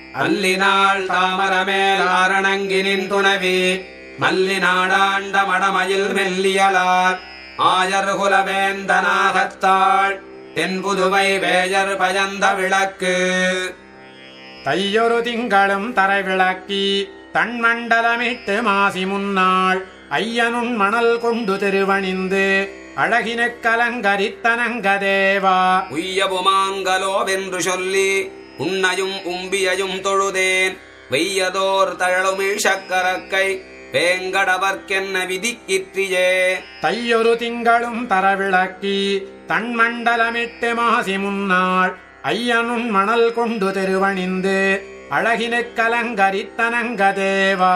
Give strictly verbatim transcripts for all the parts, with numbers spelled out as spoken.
அல்லினாள் தாமரமேல் ஆரணங்கினின் துணவி மல்லிநாடாண்ட மடமயில் மெல்லியலார் ஆயர்குலவேந்தனாகத்தாள் தென்புதுவை wear பயந்த விளக்கு. தையொரு திங்களும் தரை விளக்கி தன்மண்டலமிட்டு மாசி முன்னாள் ஐயனுன் மணல் கொண்டு திருவணிந்து அழகினுக் கலங்கரித்தனங்கதேவா. உய்யபுமாங்கலோவென்று சொல்லி உன்னையும் உம்பியையும் தொழுதேன் வெய்யதோர் தழலுமிழ்சக்கரக்கை வேங்கடவர்க்கென்ன விதிக்கிற்றியே. தையொரு திங்களும் தரவிளக்கி தன்மண்டலமிட்டு மாசி முன்னாள் ஐயனுன் மணல் கொண்டு திருவணிந்து அழகினுக் கலங்கரித்தனங்கதேவா.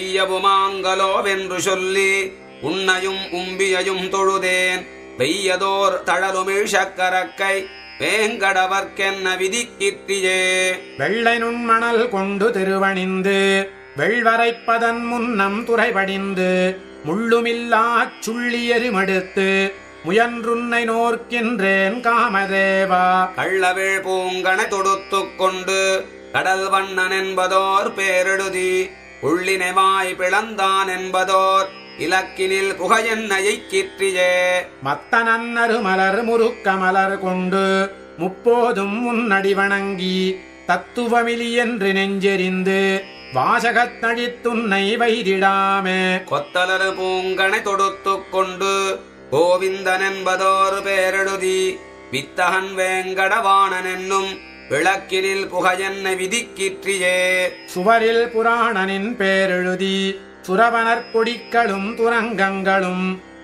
உய்யபுமாங்கலோவென்று சொல்லி உன்னையும் உம்பியையும் தொழுதேன் வெய்யதோர் தழலுமிழ்சக்கரக்கை வேங்கடவர்க்கென்ன விதிக்கிற்றியே. வெள்ளை நுண்மணல் கொண்டு திருவணிந்து வெள்வரைப்பதன் முன்னம் துறைபடிந்து முள்ளுமில்லாச் சுள்ளியெருமெடுத்து முயன்றுன்னை நோர்க்கின்றேன் காமதேவா. கள்ளவிழ் பூங்கனை தொடுத்துக் கொண்டு கடல் வண்ணன் என்பதோர் பேரெழுதி உள்ளினைவாய் பிளந்தான் என்பதோர் இலக்கினில் புகையென்னையை கிற்றியே. மத்தனன்னரு மலர் முறுக்க மலர் கொண்டு முப்போதும் முன்னடி வணங்கி தத்துவமிலி என்று நெஞ்செறிந்து வாசகத்தழித்துன்னை வைதிடாமே. கொத்தலரு பூங்கனை தொடுத்துக் கொண்டு கோவிந்தன் என்பதோர் பேரெழுதி வித்தகன் வேங்கடவாணன் என்னும் விளக்கினில் புகையென்னை விதிக்கிற்றியே. சுவரில் புராணனின் பேரெழுதி சுரவனர் கொடிக்களும் துரங்கங்களும்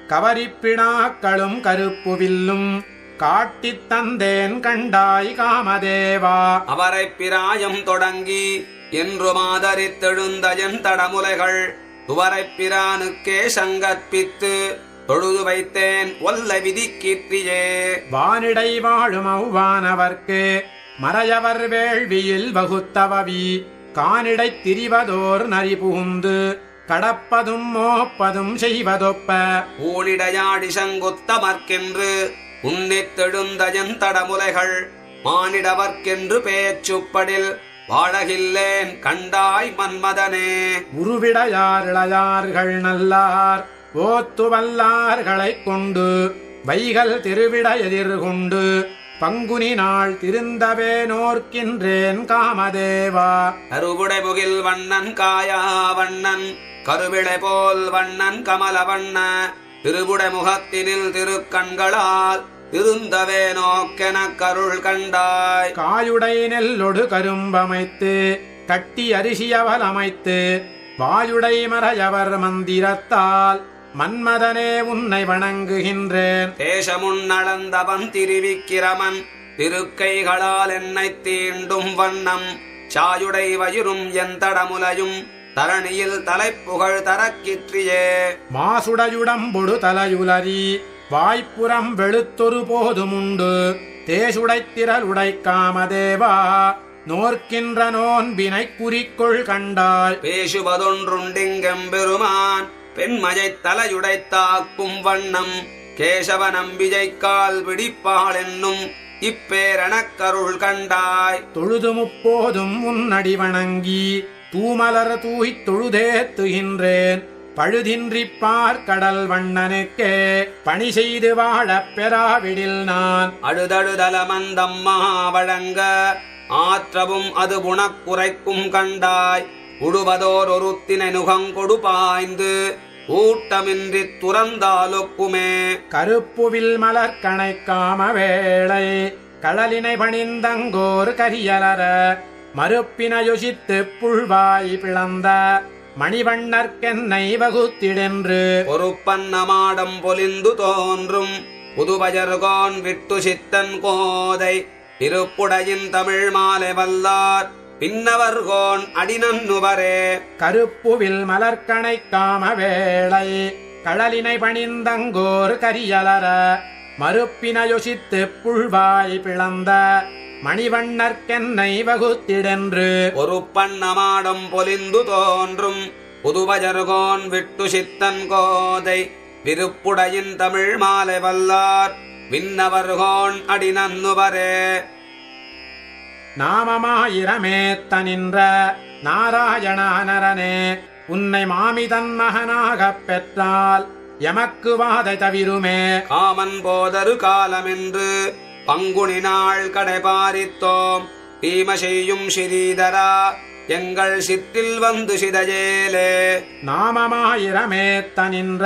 கவரிப்பினாக்களும் கருப்புவில்லும் காட்டித் தந்தேன் கண்டாய் காமதேவா. அவரை பிராயம் தொடங்கி என்று மாதரித்தெழுந்தயன் தடமுலைகள் துவரைப் பிரானுக்கே சங்கற்பித்து தொழுது வைத்தேன் ஒல்ல விதிக்கிற்றியே. வானிடை வாழும் அவ்வானவர்க்கு மறையவர் வேள்வியில் வகுத்தவவி கானிடைத் திரிவதோர் நரி புகுந்து கடப்பதும் மோப்பதும் செய்வதொப்ப ஊனிடையாடி சங்குத்தமர்க்கென்று உன்னித்தெழுந்தயன் தடமுலைகள் மானிடவர்க்கென்று பேச்சுப்படில் வாழகில்லேன் கண்டாய் மன்மதனே. உருவிடையார் இளையார்கள் நல்லார் ஓத்துவல்லார்களைக் கொண்டு வைகள் திருவிட எதிர்கொண்டு பங்குனி நாள் திருந்தவே நோர்க்கின்றேன் காமதேவா. கருவுடை முகில் வண்ணன் காயா வண்ணன் கருவிளை போல் வண்ணன் கமல வண்ண திருவுடை முகத்தினில் திருக்கண்களால் திருந்தவே நோக்கென கருள் கண்டாய். காயுடை நெல்லொடு கரும்பமைத்து கட்டி அரிசியவல் அமைத்து வாயுடை மறையவர் மந்திரத்தால் மன்மதனே உன்னை வணங்குகின்றேன். தேசமுன்னளந்தவன் திருவிக்கிரமன் திருக்கைகளால் என்னை தீண்டும் வண்ணம் சாயுடை வயிறும் என் தடமுலையும் தரணியில் தலைப்புகழ் தரக்கிற்றியே. மாசுடையுடம்பொடு தலையுலரி வாய்ப்புறம் வெளுத்தொரு போதுமுண்டு தேசுடைத்திரளுடை காமதேவா நோர்க்கின்ற நோன்பினை குறிக்கொள் கண்டாய். பேசுவதொன்றுண்டிங்கெம்பெருமான் பெண்மயைத் தலையுடைத்தாக்கும் வண்ணம் கேசவ நம்பிஜைக்கால் பிடிப்பாள் என்னும் இப்பேரணக்கருள் கண்டாய். தொழுது முப்போதும் உன்னடி வணங்கி தூமலர் தூய்த் தொழுதேத்துகின்றேன் பழுதின்றி பார்க்கடல் வண்ணனுக்கே பணி செய்து வாழப் பெறாவிடில் நான். அழுதழுதலமந்தம்மா வழங்க ஆற்றவும் அது புணக்குறைக்கும் கண்டாய். உழுவதோர் ஒருத்தினை நுகங்கொடு பாய்ந்து ஊட்டமின்றி துறந்தாலொக்குமே. கருப்புவில் மலர் கணைக்காம வேளை கடலினை பணிந்தங்கோர் கரியலர மறுப்பின யோசித்து புல்வாய் பிளந்த மணிவண்ணர்க்கென்னை வகுத்திடென்று பொறுப்பன்னமாடம் பொலிந்து தோன்றும் புதுவயர்கோன் விட்டு சித்தன் கோதை திருப்புடையின் தமிழ் மாலை வல்லார் பின்னவர்கோன் அடிநன்னுவரே. கருப்புவில் மலர்கணை காம வேளை கடலினை பணிந்தங்கோர் கரியலர மறுப்பின யோசித்து புல்வாய் பிளந்த மணிவண்ணர்க்கென்னை வகுத்திடென்று பொறுப்பன்னமாடம் பொலிந்து தோன்றும் புதுவயர்கோன் விட்டு சித்தன் கோதை விருப்புடையின் தமிழ் மாலை வல்லார் விண்ணவர்கோன் அடிநன்னுவரே. நாமமாயிரமேத்த நின்ற நாராயணானரனே உன்னை மாமிதன் மகனாகப் பெற்றால் எமக்கு வாதை தவிருமே. காமன் போதரு காலமென்று பங்குனி நாள் கடைபாரித்தோம் தீம செய்யும் ஸ்ரீதரா எங்கள் சிற்றில் வந்து சிதையேலே. நாமமாயிரமேத்த நின்ற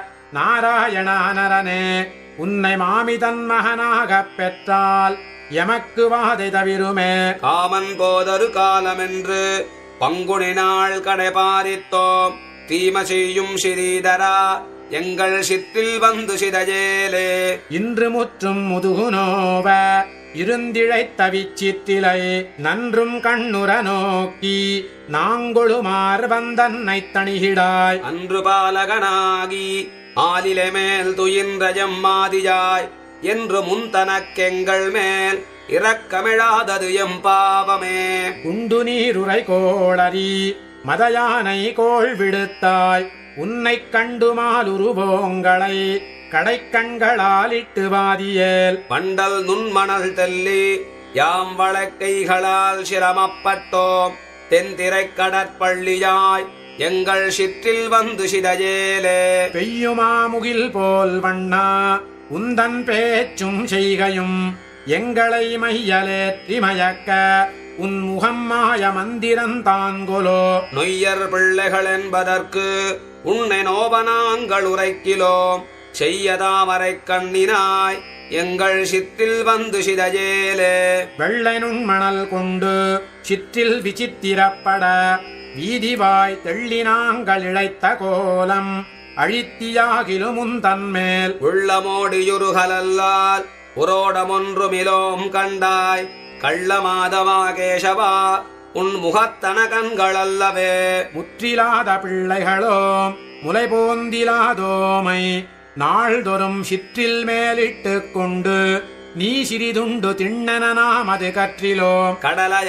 நாராயணானரனே உன்னை மாமிதன் மகனாகப் பெற்றால் எமக்கு வாதை தவிருமே. காமன் போதரு காலமென்று பங்குனி நாள் கடைபாரித்தோம் தீம செய்யும் ஸ்ரீதரா எங்கள் சிற்றில் வந்து சிதையேலே. இன்று முற்றும் முதுகுநோவ இருந்திழைத்த விச்சித்திலை நன்றும் கண்ணுற நோக்கி நாங்கொழுமார் வந்தன்னை தணிகிடாய். அன்று பாலகனாகி ஆலிலை மேல் துயின்ற எம்மாதியாய் என்று முன்தனக்கெங்கள் மேல் இரக்கமிழாதது எம் பாவமே. குண்டு நீருரை கோளரி மதயானை கோள் விடுத்தாய் உன்னை கண்டுமாலுருவோங்களை கடைக்கண்களாலிட்டு வாதியேல். பண்டல் நுண்மணல் தெல்லி யாம் வழக்கைகளால் சிரமப்பட்டோம் தென்திரை கடற்பள்ளியாய் எங்கள் சிற்றில் வந்து சிதையேலே. பெய்யுமா முகில் போல் வண்ணா உந்தன் பேச்சும் செய்கையும் எங்களை மையலேற்றி மயக்க உன் முகம் மாய மந்திரந்தான்கொலோ. நொய்யர் பிள்ளைகள் என்பதற்கு உன்னை நோபனாங்கள் உரைக்கிலோம் செய்யதாமரை கண்ணினாய் எங்கள் சிற்றில் வந்து சிதையேலே. வெள்ளை நுண்மணல் கொண்டு சிற்றில் விசித்திரப்பட வீதிவாய் தெள்ளினாங்கள் இழைத்த கோலம் அழித்தியாகிலும் உந்தன்மேல் உள்ளமோடியுருகலல்லால் உரோடமொன்றுமிலோம் கண்டாய் கள்ளமாதவா கேசவா உன் முகத்தன கண்களல்லவே. முற்றிலாத பிள்ளைகளோம் முலை போந்திலாதோமை நாள்தொறும் சிற்றில் மேலிட்டு கொண்டு நீ சிறிதுண்டு திண்ணன நாமது கற்றிலோம்.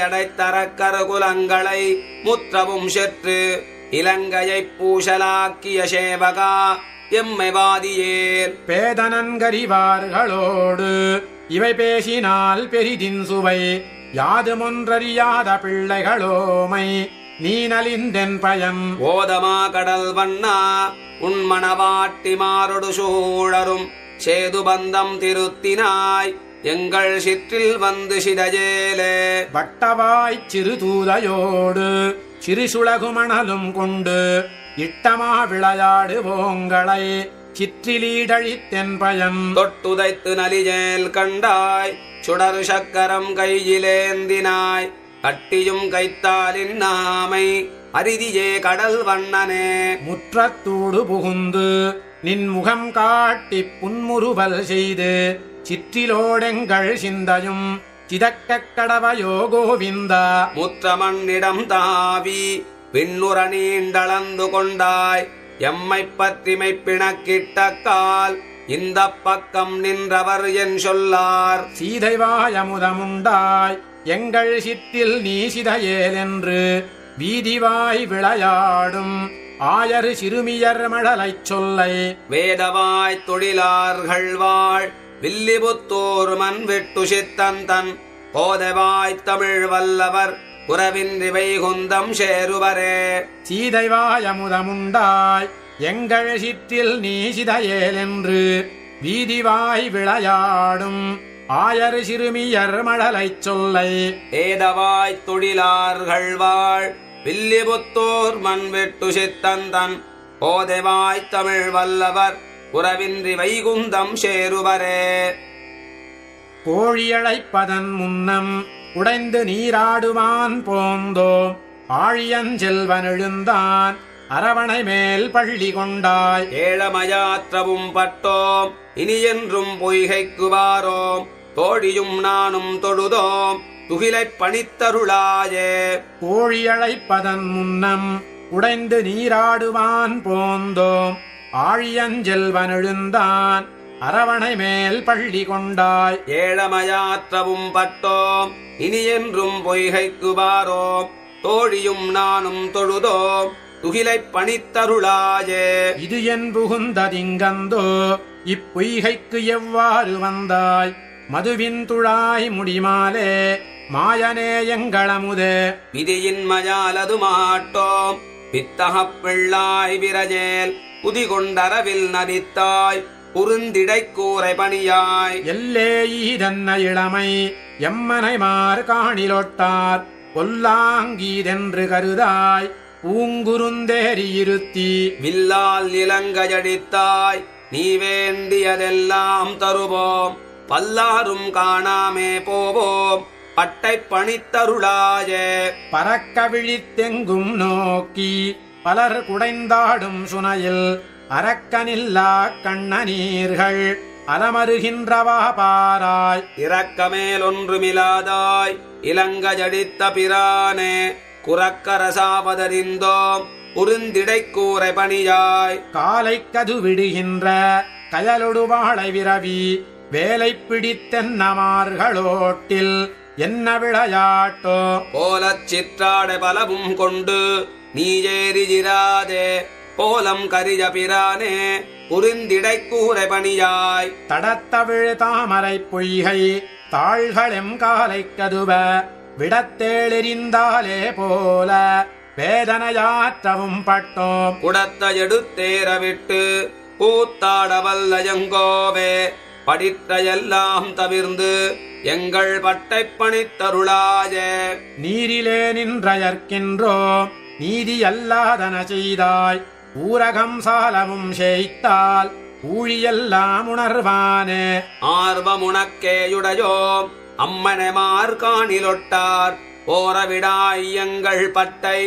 கடலையடைத்தரக்கருகுலங்களை முற்றவும் செற்று இலங்கையைப் பூசலாக்கிய சேவகா எம்மை வாதியேல். பேதனன்கறிவார்களோடு இவை பேசினால் பெரிதின் சுவை யாதுமொன்றறியாத பிள்ளைகளோமை நீ நலிந்தென் பயன். ஓதமா கடல் வண்ணா உன் மணவாட்டி மாரொடு சூழரும் சேது பந்தம் திருத்தினாய் எங்கள் சிற்றில் வந்து சிதையேலே. வட்டவாய்ச் சிறு தூதையோடு சிறு சுளகுமணலும் கொண்டு இட்டமா விளையாடுவோங்களை சிற்றிலீடழித்தென் பயன். தொட்டுதைத்து நலிஜேல் கண்டாய் சுடரு சக்கரம் கையிலேந்தினாய் கட்டியும் கைத்தாலின் நாமை அரிதியே கடல் வண்ணனே. முற்றத்தூடு புகுந்து நின் முகம் காட்டி புன்முறுவல் செய்து சிற்றிலோடெங்கள் சிந்தையும் சிதக்கக் கடவையோ கோவிந்தா. முற்றமண்ணிடம் தாவி பின்னுற நீண்டளந்து கொண்டாய் எம்மை பற்றிமை பிணக்கிட்ட கால் இந்த பக்கம் நின்றவர் என் சொல்லார். சீதைவாயமுதமுண்டாய் எங்கள் சிற்றில் நீ சிதையேல் என்று வீதிவாய் விளையாடும் ஆயரு சிறுமியர் மழலைச் சொல்லை. வேதவாய் தொழிலார்கள் வாழ் வில்லிபுத்தூர் மண் வெட்டு சித்தன் தன் கோதவாய் தமிழ் வல்லவர் குறவின்றி வைகுந்தம் சேருவரே. சீதைவாயமுதமுண்டாய் எங்கள் சிற்றில் நீ சிதையேல் என்று வீதிவாய் விளையாடும் ஆயர் சிறுமியர் மழலைச் சொல்லை. ஏதவாய் தொழிலார்கள் வாழ் வில்லிபுத்தூர் மண் வெட்டு சித்தன் தன் கோதவாய் தமிழ் வல்லவர் குறவின்றி வைகுந்தம் சேருவரே. கோழியழைப்பதன் முன்னம் உடைந்து நீராடுவான் போந்தோம் ஆழியஞ்செல்வன் எழுந்தான் அரவணை மேல் பள்ளி கொண்டாய். ஏழமயாற்றவும் பட்டோம் இனி என்றும் பொய்கைக்கு வாரோம் தோழியும் நானும் தொழுதோம் துகிலைப் பணித்தருளாயே. கோழியழைப்பதன் முன்னம் உடைந்து நீராடுவான் போந்தோம் ஆழியஞ்செல்வன் எழுந்தான் அரவணை மேல் பள்ளி கொண்டாய். ஏழமயாற்றவும் பட்டோம் இனி என்றும் பொய்கைக்கு வாரோம் தோழியும் நானும் தொழுதோம் துகிலைப் பணித்தருளாயே. இது என் புகுந்ததிங்கந்தோ இப்பொய்கைக்கு எவ்வாறு வந்தாய் மதுவின் துழாய் முடிமாலே மாயனே எங்களமுதே விதியின் மயாலது மாட்டோம் பித்தகப் பிள்ளாய் விரஜேல் புதிகொண்டரவில் நதித்தாய் புருந்திடை கூரை பணியாய் எல்லே ஈதன்ன இளமை எம்மனை மார் காணிலொட்டார் கொல்லாங்கீதென்று கருதாய் பூங்குருந்தேரி இருத்தி வில்லால் இலங்கையடித்தாய் நீ வேண்டியதெல்லாம் தருவோம் பல்லாரும் காணாமே போவோம் பட்டை பணித்தருளாயே பறக்க விழித்தெங்கும் நோக்கி பலர் குடைந்தாடும் சுனையில் அரக்கனில்லா கண்ணநீர்கள் அலமருகின்றவா பாராய் இரக்கமேலொன்றுமிலாதாய் இலங்கையடித்த பிரானே குரக்கரசாவதறிந்தோம் புருந்திடை கூரை பணியாய் காலை கது விடுகின்ற கயலொடு வாழை விரவி வேலை பிடித்தென்னமார்களோட்டில் என்ன விளையாட்டோ கோலச் சிற்றாடை பலவும் கொண்டு நீ ஏறியிராதே கோலம் கரிய பிரானே புருந்திடை கூரை பணியாய் தடத்தவிழ் தாமரை பொய்கை தாள்களெம் காலை கதுவ விடத்தேளெறிந்தாலே போல வேதனையாற்றவும் பட்டோம் குடத்த எடுத்தேற விட்டு கூத்தாட வல்லயங்கோவே படித்த எல்லாம் தவிர்ந்து எங்கள் பட்டை பணித்தருளாயே நீரிலே நின்றயர்க்கின்றோம் நீதி அல்லாதன செய்தாய் ஊரகம் சாலவும் செய்தால் ஊழியெல்லாம் உணர்வானே ஆர்வமுனக்கேயுடையோம் அம்மனை மார்காணிலொட்டார் போரவிடாய் எங்கள் பட்டை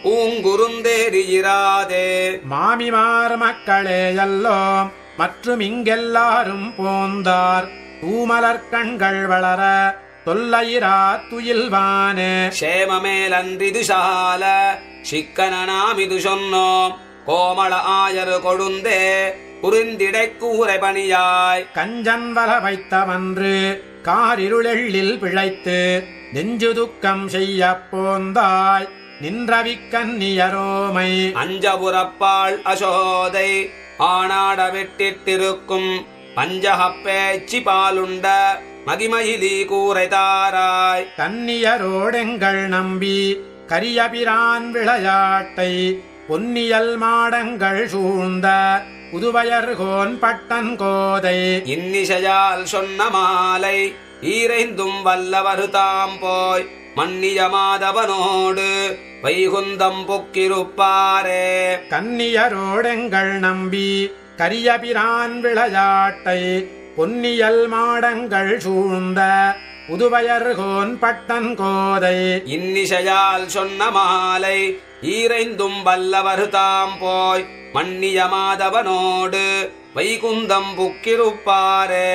பூங்குருந்தேரியிராதே மாமிமார் மக்களே எல்லோம் மற்றும் இங்கெல்லாரும் போந்தார் தூமலர் கண்கள் வளர தொல்லையிரா துயில்வானே க்ஷேமமேலன்றிது சால சிக்கனாமிது சொன்னோம் கோமள ஆயரு கொழுந்தே புரிந்திடை கூரை பணியாய் கஞ்சன் வல வைத்தவன்று காரிருளெள்ளில் பிழைத்து நெஞ்சு துக்கம் செய்ய போந்தாய் நின்றவிக்கன்னியரோமை அஞ்சபுரப்பாள் அசோதை ஆனாட வெட்டிட்டிருக்கும் பஞ்சகப்பேச்சி பாலுண்ட மகிமயிலி கூரை தாராய் கன்னியரோடெங்கள் நம்பி கரியபிரான் விளையாட்டை பொன்னியல் மாடங்கள் சூழ்ந்த புதுவயர்கோன் பட்டன் கோதை இன்னிசையால் சொன்ன மாலை ஈரைந்தும் வல்லவரு தாம் போய் மன்னிய மாதவனோடு வைகுந்தம் பொக்கிருப்பாரே கன்னியரோடெங்கள் நம்பி கரியபிரான் விளையாட்டை பொன்னியல் மாடங்கள் சூழ்ந்த புதுவயர்கோன் பட்டன் கோதை இன்னிசையால் சொன்ன மாலை ஈரைந்தும் வல்லவரு தாம் போய் மன்னிய மாதவனோடு வைகுந்தம் புக்கிருப்பாரே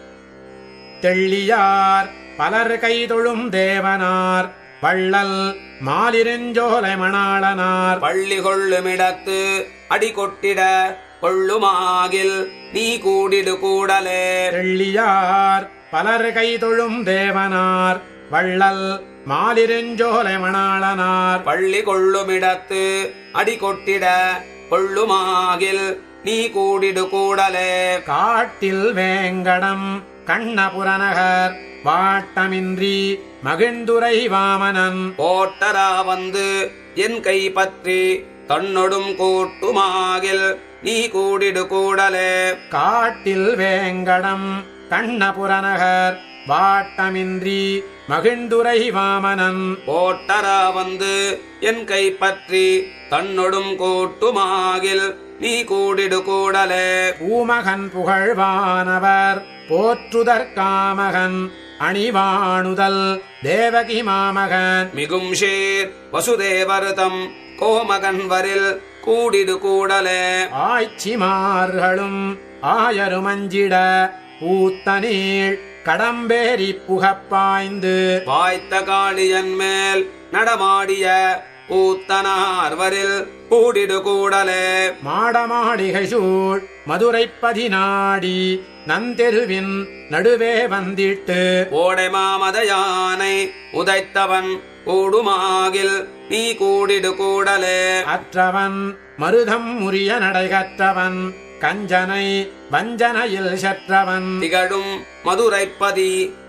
தெள்ளியார் பலர் கைதொழும் தேவனார் வள்ளல் மாலிருஞ்சோலை மணாளனார் பள்ளி கொள்ளுமிடத்து அடி கொட்டிட கொள்ளுமாகில் நீ கூடிடு கூடலே தெள்ளியார் பலர் கைதொழும் தேவனார் வள்ளல் மாலிருஞ்சோலை மணாளனார் பள்ளி கொள்ளுமிடத்து அடி கொட்டிட கொள்ளுமாகில் நீ கூடிடு கூடலே காட்டில் வேங்கடம் கண்ணபுரநகர் வாட்டமின்றி மகிழ்ந்துரை வாமனன் போட்டரா வந்து என் கை பற்றி தன்னொடும் கூட்டுமாகில் நீ கூடிடு கூடலே காட்டில் வேங்கடம் கண்ணபுரநகர் வாட்டமின்றி மகிழ்ந்துரை வாமனன் போட்டரா வந்து என் கை பற்றி தன்னொடும் கூட்டுமாகில் நீ கூடிடு கூடலே பூமகன் புகழ்வானவர் போற்றுதற்காமகன் அணிவாணுதல் தேவகி மாமகன் மிகும் ஷேர் வசுதேவருதம் கோமகன் வரில் கூடிடு கூடலே ஆய்ச்சிமார்களும் ஆயருமஞ்சிட பூத்தனீள் கடம்பேரி புகப்பாய்ந்து வாய்த்த காளியன் மேல் நடமாடிய பூத்தனார் வரில் கூடிடு கூடலே மாடமாடிகை சூழ் மதுரை பதினாடி நந்தெருவின் நடுவே வந்திட்டு ஓடை மாமத யானை உதைத்தவன் கூடுமாகில் நீ கூடிடு கூடலே அற்றவன் மருதம் முறிய நடைகற்றவன் கஞ்சனை வஞ்சனையில் செற்றவன் திகழும் மதுரைப்பதி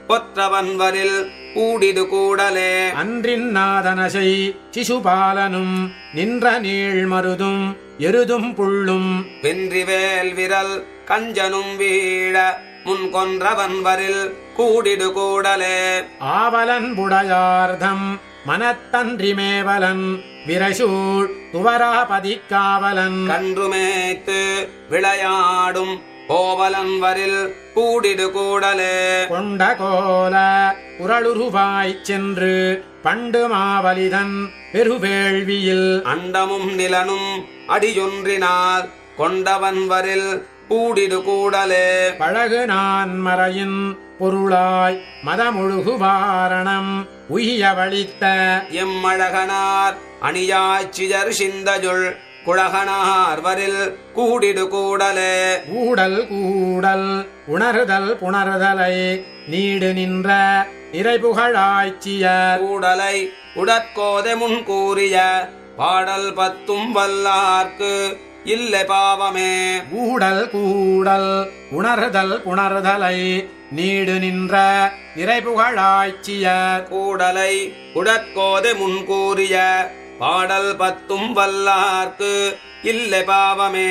பொற்றவன் வரில் கூடிடு கூடலே. அன்றின் நாதனசை சிசுபாலனும் நின்ற நீள் மருதும் எருதும் புள்ளும் வென்றிவேல் விரல் கஞ்சனும் வீழ முன் கொன்றவன் வரில் கூடிடு கூடலே. ஆவலன் புடையார்தம் மனத்தன்றி மேவலன் விரசூழ் துவராபதிக்காவலன் கன்றுமேத்து விளையாடும் கோவலன் வரில் கூடிடு கூடலே. கொண்ட கோல குரலுருவாய்ச் சென்று பண்டு மாவலிதன் பெருவேள்வியில் அண்டமும் நிலனும் அடியொன்றினால் கொண்டவன் வரில் கூடிடு கூடலே. பழகு நான் மறையின் பொருளாய் மதமுழுகு வாரணம் உய்ய வழித்த எம்மழகனார் அணியாச்சியர் சிந்தஜுள் குழகனார் வரில் கூடிடு கூடலே. ஊடல் கூடல் உணர்தல் புணர்தலை நீடு நின்ற நிறைபுகழாய்ச்சியர் கூடலை உடற்கோதை முன் கூறிய பாடல் பத்தும் வல்லார்க்கு இல்லை பாவமே. ஊடல் கூடல் உணர்தல் புணர்தலை நீடு நின்ற நிறைபுகழாய்ச்சியர் கூடலை உடற்கோதை முன் கூறிய பாடல் பத்தும் வல்லார்க்கு இல்லை பாவமே.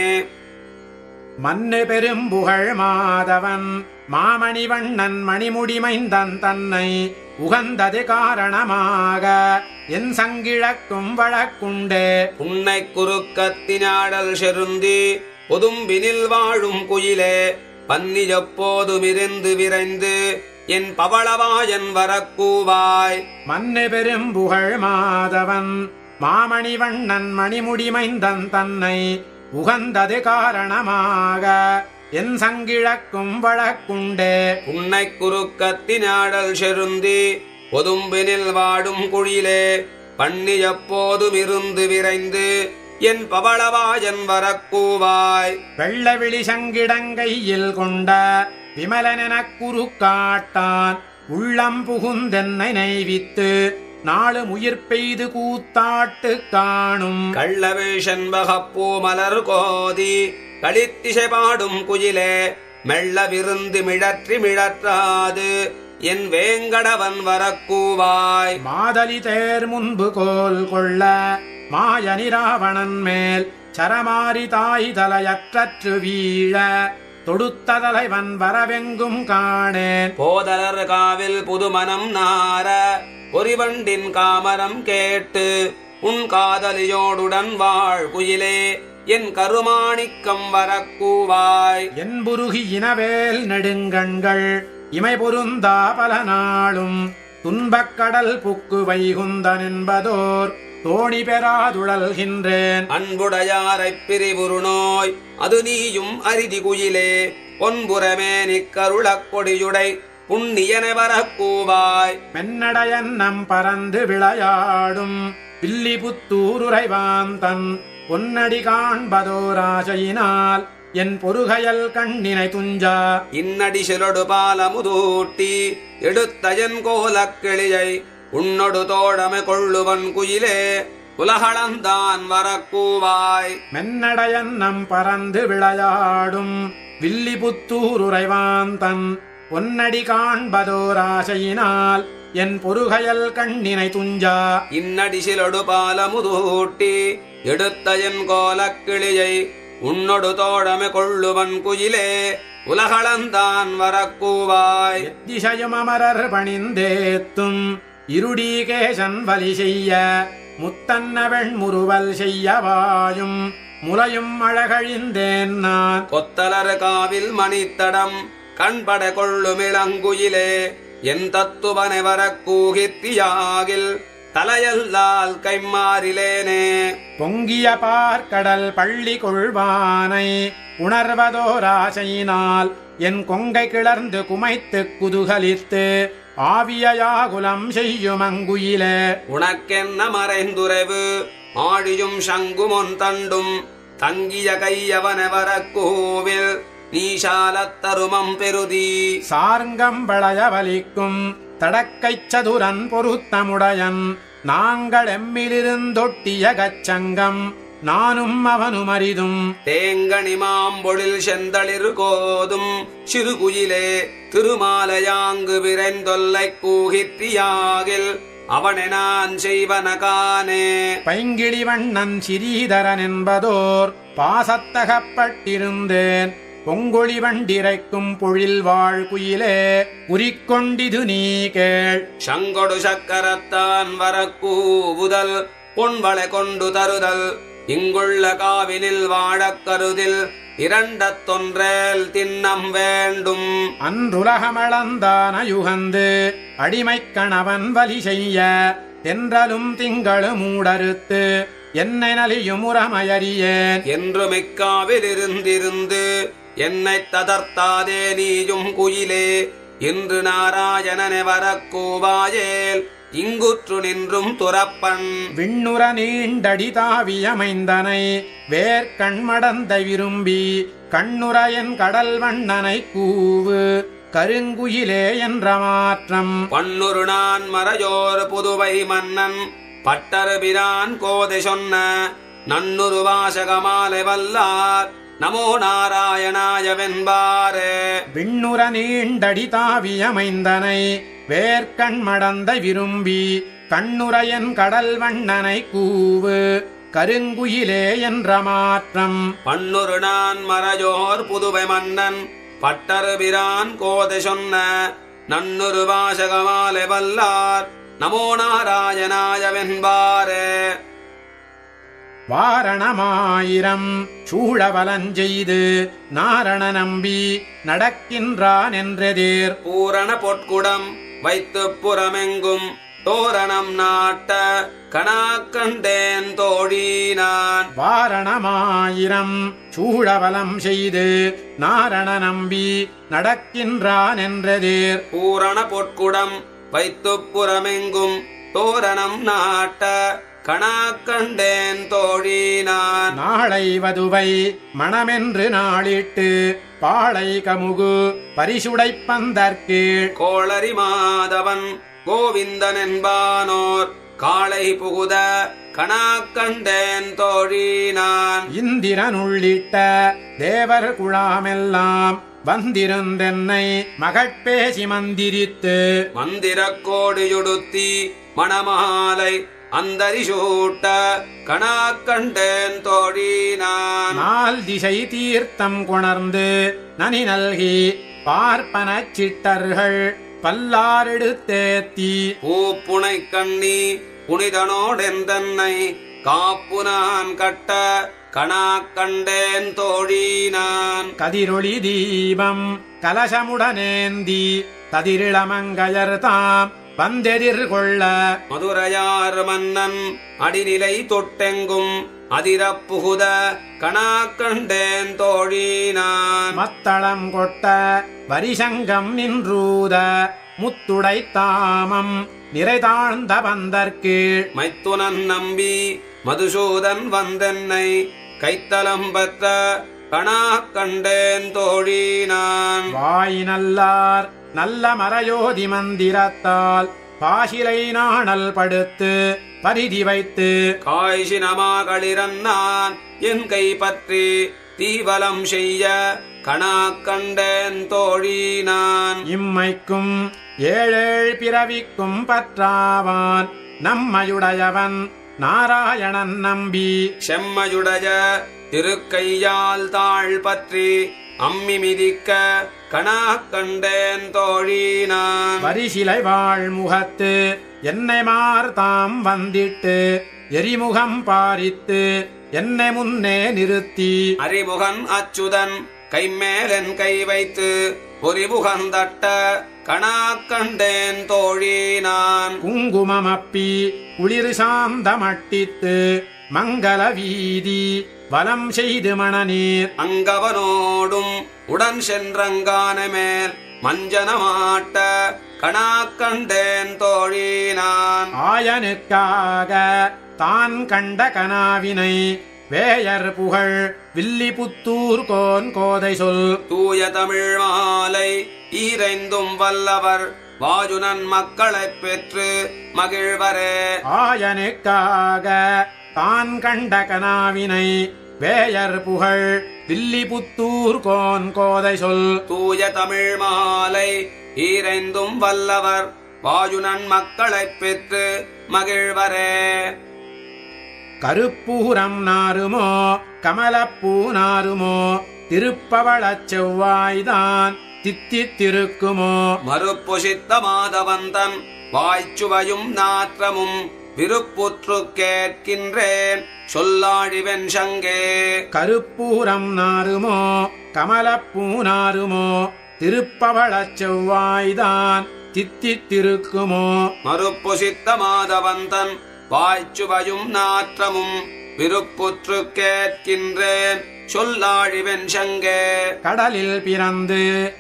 மன்னு பெரும்புகழ் மாதவன் மாமணிவண்ணன் மணிமுடிமைந்தன் தன்னை உகந்தது காரணமாக என் சங்கிழக்கும் வழக்குண்டே. உன்னை குறுக்கத்தினாடல் செருந்தி பொதும்பினில் வாழும் குயிலே பன்னி எப்போதுமிருந்து விரைந்து என் பவளவாயன் வரக்கூவாய். மன்னு பெரும்புகழ் மாதவன் மாமணிவண்ணன் மணிமுடிமைந்தன் தன்னை உகந்தது காரணமாக என் சங்கிழக்கும் வழக்குண்டே. உன்னை குறுக்கத்தினாடல் செருந்தி பொதும்பினில் வாடும் குழிலே பன்னி எப்போதுமிருந்து விரைந்து என் பவளவாயன் வரக்கூவாய். வெள்ளவிழி சங்கிடங்கையில் கொண்ட விமலனெனக் குறுக்காட்டான் உள்ளம் புகுந்தென்னை நைவித்து நாளும் உயிர் பெய்து கூத்தாட்டு காணும் கள்ளவேஷன்பகப்பூ மலர் கோதி களித்திசை பாடும் குயிலே மெல்ல விருந்து மிழற்றி மிழற்றாது என் வேங்கடவன் வரக்கூவாய். மாதலி தேர் முன்பு கோல் கொள்ள மாயனி ராவணன் மேல் சரமாரி தாய் தலையற்று வீழ தொடுத்த தலைவன் வரவெங்கும் காணேன். போதலர் காவில் புதுமனம் நார பொறிவண்டின் காமரம் கேட்டு உன் காதலியோடுடன் வாழ் குயிலே என் கருமாணிக்கம் வரக்கூவாய். என் புருகி இனவேல் நெடுங்கண்கள் இமை பொருந்தா பல நாளும் துன்பக்கடல் புக்கு வைகுந்தன் என்பதோர் தோணி பெறாதுழல்கின்றேன். அன்புடையாரைப் பிரிவுரு நோய் அது நீயும் அரிதி குயிலே பொன்புறமே நிக்கருளக் கொடியுடை புண்ணியனை வரக்கூவாய். மென்னடையன் நம் பறந்து விளையாடும் பில்லி புத்தூருரைவான் தன் பொன்னடி காண்பதோராசையினால் என் பொறுகையல் கண்ணினை துஞ்சா. இன்னடி சிலொடு பாலமுதூட்டி எடுத்தயன் கோலக் கிளியை உன்னொடு தோழமை கொள்ளுவன் குயிலே உலகளந்தான் வரக்கூவாய். மென்னடையன் நம் பறந்து விளையாடும் வில்லி புத்தூருரைவான் தன் பொன்னடி காண்பதோராசையினால் என் பொறுகையல் கண்ணினை துஞ்சா. இன்னடி சிலொடு பாலமுதூட்டி எடுத்தயன் கோலக் கிளியை உன்னொடு தோழமை கொள்ளுவன் குயிலே உலகளந்தான் வரக்கூவாய். திசையும் அமரர் பணிந்தேத்தும் இருடீகேசன் வலி செய்ய முத்தன்ன வெண்முறுவல் செய்யவாயும் முலையும் அழகழிந்தேன் நான். கொத்தலர் காவில் மணித்தடம் கண்பட கொள்ளுமிளங்குயிலே என் தத்துவனை வரக்கூகித்தியாகில் தலையல்லால் கைமாறிலேனே. பொங்கிய பார்க்கடல் பள்ளி கொள்வானை உணர்வதோராசையினால் என் கொங்கை கிளர்ந்து குமைத்து குதுகலித்து ஆவியாகுலம் செய்யும் அங்குயிலே. உனக்கென்ன மறைந்துரைவு ஆழியும் சங்குமொன் தண்டும் தங்கிய கையவன வரக்கூவில் நீஷாலத்தருமம் பெருதி. சார்ங்கம் வளைய வலிக்கும் தடக்கைச் சதுரன் பொருத்தமுடையன் நாங்கள் எம்மிலிருந்தொட்டிய கச்சங்கம் நானும் அவனும் அரிதும் தேங்கனி மாம்பொழில் செந்தளிர் கோதும் சிறுகுயிலே திருமாலையாங்கு விரைந்தொல்லை கூகிற்றியாகில் அவனை நான் செய்வனகானே. பைங்கிழி வண்ணன் சிறீதரன் என்பதோர் பாசத்தகப்பட்டிருந்தேன் பொங்கொழி வண்டிரைக்கும் பொழில் வாழ் குயிலே உரிக்கொண்டிது நீ கேள். சங்கொடு சக்கரத்தான் வரக்கூவுதல் பொன்வளை கொண்டு தருதல் இங்குள்ள காவினில் வாழக் கருதில் இரண்டத்தொன்றேல் தின்னம் வேண்டும். அன்றுலகமளந்தான யுகந்து அடிமைக் கணவன் வலி செய்ய தென்றலும் திங்களும் மூடறுத்து என்னை நலியும் உரமயறியேன் என்று மிக்காவில் இருந்திருந்து என்னை ததர்த்தாதே நீயும் குயிலே என்று நாராயணனை வரக்கூவாயேல் இங்குற்று நின்றும் துறப்பன். விண்ணுற நீண்டடி தாவியமைந்தனை வேர்கண்மடந்தை விரும்பி கண்ணுற என் கடல் வண்ணனை கூவு கருங்குயிலே என்ற மாற்றம். பன்னுரு நான் மறையோர் புதுவை மன்னன் பட்டர்பிரான் கோதை சொன்ன நன்னுரு வாசகமாலை வல்லார் நமோ நாராயணாய வெண்பாரே. விண்ணுற நீண்டடி தாவியமைந்தனை வேர்கண்மடந்தை விரும்பி கண்ணுரையன் கடல் வண்ணனை கூவு கருங்குயிலே என்ற மாற்றம். பன்னுரு நான் மறையோர் புதுவை மன்னன் பட்டர்பிரான் கோதை சொன்ன நன்னுரு வாசகமாலை வல்லார் நமோ நாராயணாய வெண்பாரே. வாரணமாயிரம் சூழவலஞ்செய்து நாரண நம்பி நடக்கின்றான் என்றெதிர் பூரண பொற்குடம் வைத்து புறமெங்கும் தோரணம் நாட்ட கணாக்கண்டேன் தோழினான். வாரணமாயிரம் சூழவலம் செய்து நாரண நம்பி நடக்கின்றான் என்றெதிர் பூரண பொற்குடம் வைத்து புறமெங்கும் தோரணம் நாட்ட கணாக்கண்டேன் தோழினான். நாளை வதுவை மணமென்று நாளிட்டு பாளை கமுகு பரிசுடைப்பந்தற்கீழ் கோளரி மாதவன் கோவிந்தன் என்பானோர் காளை புகுத கணாக்கண்டேன் தோழினான். இந்திரன் உள்ளிட்ட தேவர் குழாமெல்லாம் வந்திருந்தென்னை மகட்பேசி மந்திரித்து மந்திரக் கோடியுடுத்தி மணமாலை அந்தரி சூட்ட கணாக்கண்டேன் தோழினான். நாள் திசை தீர்த்தம் கொணர்ந்து நனி நல்கி பார்ப்பனச் சிட்டர்கள் பல்லாரெடுத்தேத்தி பூப்புனை கண்ணி புனிதனோடெந்தன்னை காப்பு நான் கட்ட கணாக்கண்டேன் தோழினான். கதிரொளி தீபம் கலசமுடனேந்தி ததிரிளமங்கையர் தாம் வந்தெதிர்கொள்ள மதுரையார் மன்னன் அடிநிலை தொட்டெங்கும் அதிரப்புகுத கணாக்கண்டேன் தோழினான். மத்தளம் கொட்ட வரிசங்கம் நின்றூத முத்துடை தாமம் நிறைதாழ்ந்த வந்தற்கீழ் மைத்துனன் நம்பி மதுசூதன் வந்தென்னை கைத்தலம் பெற்ற கணாக்கண்டேன் தோழினான். வாயினல்லார் நல்ல மறையோதி மந்திரத்தால் பாசிலை நாணல் படுத்து பரிதி வைத்து காய்ச்சினமாகளிரன் நான் என் கை பற்றி தீவலம் செய்ய கணாக்கண்டேன் தோழினான். இம்மைக்கும் ஏழேழ் பிறவிக்கும் பற்றாவான் நம்மையுடையவன் நாராயணன் நம்பி செம்மையுடைய திருக்கையால் தாழ் பற்றி அம்மி மிதிக்க கணாக்கண்டேன் தோழினான். பரிசிலை வாழ் முகத்து என்னை மார்தாம் வந்திட்டு எரிமுகம் பாரித்து என்னை முன்னே நிறுத்தி அறிமுகன் அச்சுதன் கைமேலன் கை வைத்து பொறிமுகந்தட்ட கணாக்கண்டேன் தோழினான். குங்குமமப்பி குளிர் சாந்தமட்டித்து மங்கள வீதி வலம் செய்து மணநீர் அங்கவனோடும் உடன் சென்றங்கான மேல் மஞ்சனமாட்ட கணாக்கண்டேன் தோழினான். ஆயனுக்காக தான் கண்ட கனாவினை வேயர் புகழ் வில்லிபுத்தூர் கோன் கோதை சொல் தூய தமிழ் மாலை ஈரைந்தும் வல்லவர் வாயுனன் மக்களைப் பெற்று மகிழ்வரே. ஆயனுக்காக தான் கண்ட கனாவினை வேயர் புகழ் வில்லிபுத்தூர் கோன் கோதை சொல் தூய தமிழ் மாலை ஈரைந்தும் வல்லவர் வாயுனன் மக்களைப் பெற்று மகிழ்வரே. கருப்பூரம் நாருமோ கமலப்பூ நாருமோ திருப்பவளச் செவ்வாய்தான் தித்தித்திருக்குமோ மறுப்புசித்த மாதவந்தன் வாய்ச்சுவையும் நாற்றமும் விருப்புற்று கேட்கின்றேன் சொல்லாழிவென் சங்கே. கருப்பூரம் நாருமோ கமலப்பூ நாருமோ திருப்பவளச் செவ்வாய்தான் தித்தித்திருக்குமோ மறுப்புசித்த மாதவந்தன் வாய்ச்சுவையும் நாற்றமும் விருப்புற்று கேட்கின்றேன் சொல்லாழிவென் சங்கே. கடலில் பிறந்து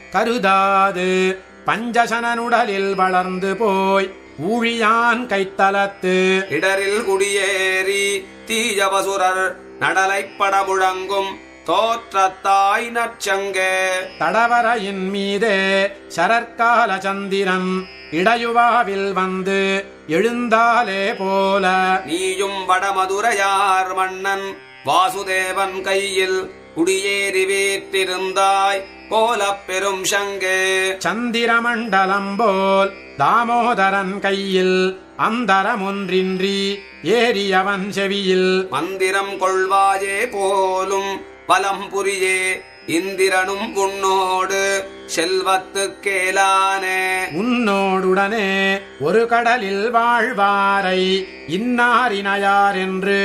கருதாது பஞ்சசனனுடலில் வளர்ந்து போய் ஊழியான் கைத்தலத்து இடரில் குடியேறி தீயவசுரர் நடலைப் படமுழங்கும் தோற்றத்தாய் நற்சங்கே. தடவரையின் மீதே சரற்கால சந்திரன் இடையுவாவில் வந்து எழுந்தாலே போல நீயும் வடமதுரையார் மன்னன் வாசுதேவன் கையில் குடியேறி வீற்றிருந்தாய் போலப் பெரும் சங்கே. சந்திரமண்டலம் போல் தாமோதரன் கையில் அந்தரமொன்றின்றி ஏறியவன் செவியில் மந்திரம் கொள்வாயே போலும் பலம் புரியே இந்திரனும் உன்னோடு செல்வத்துக் கேளானே. உன்னோடுடனே ஒரு கடலில் வாழ்வாரை இன்னாரினையார் என்று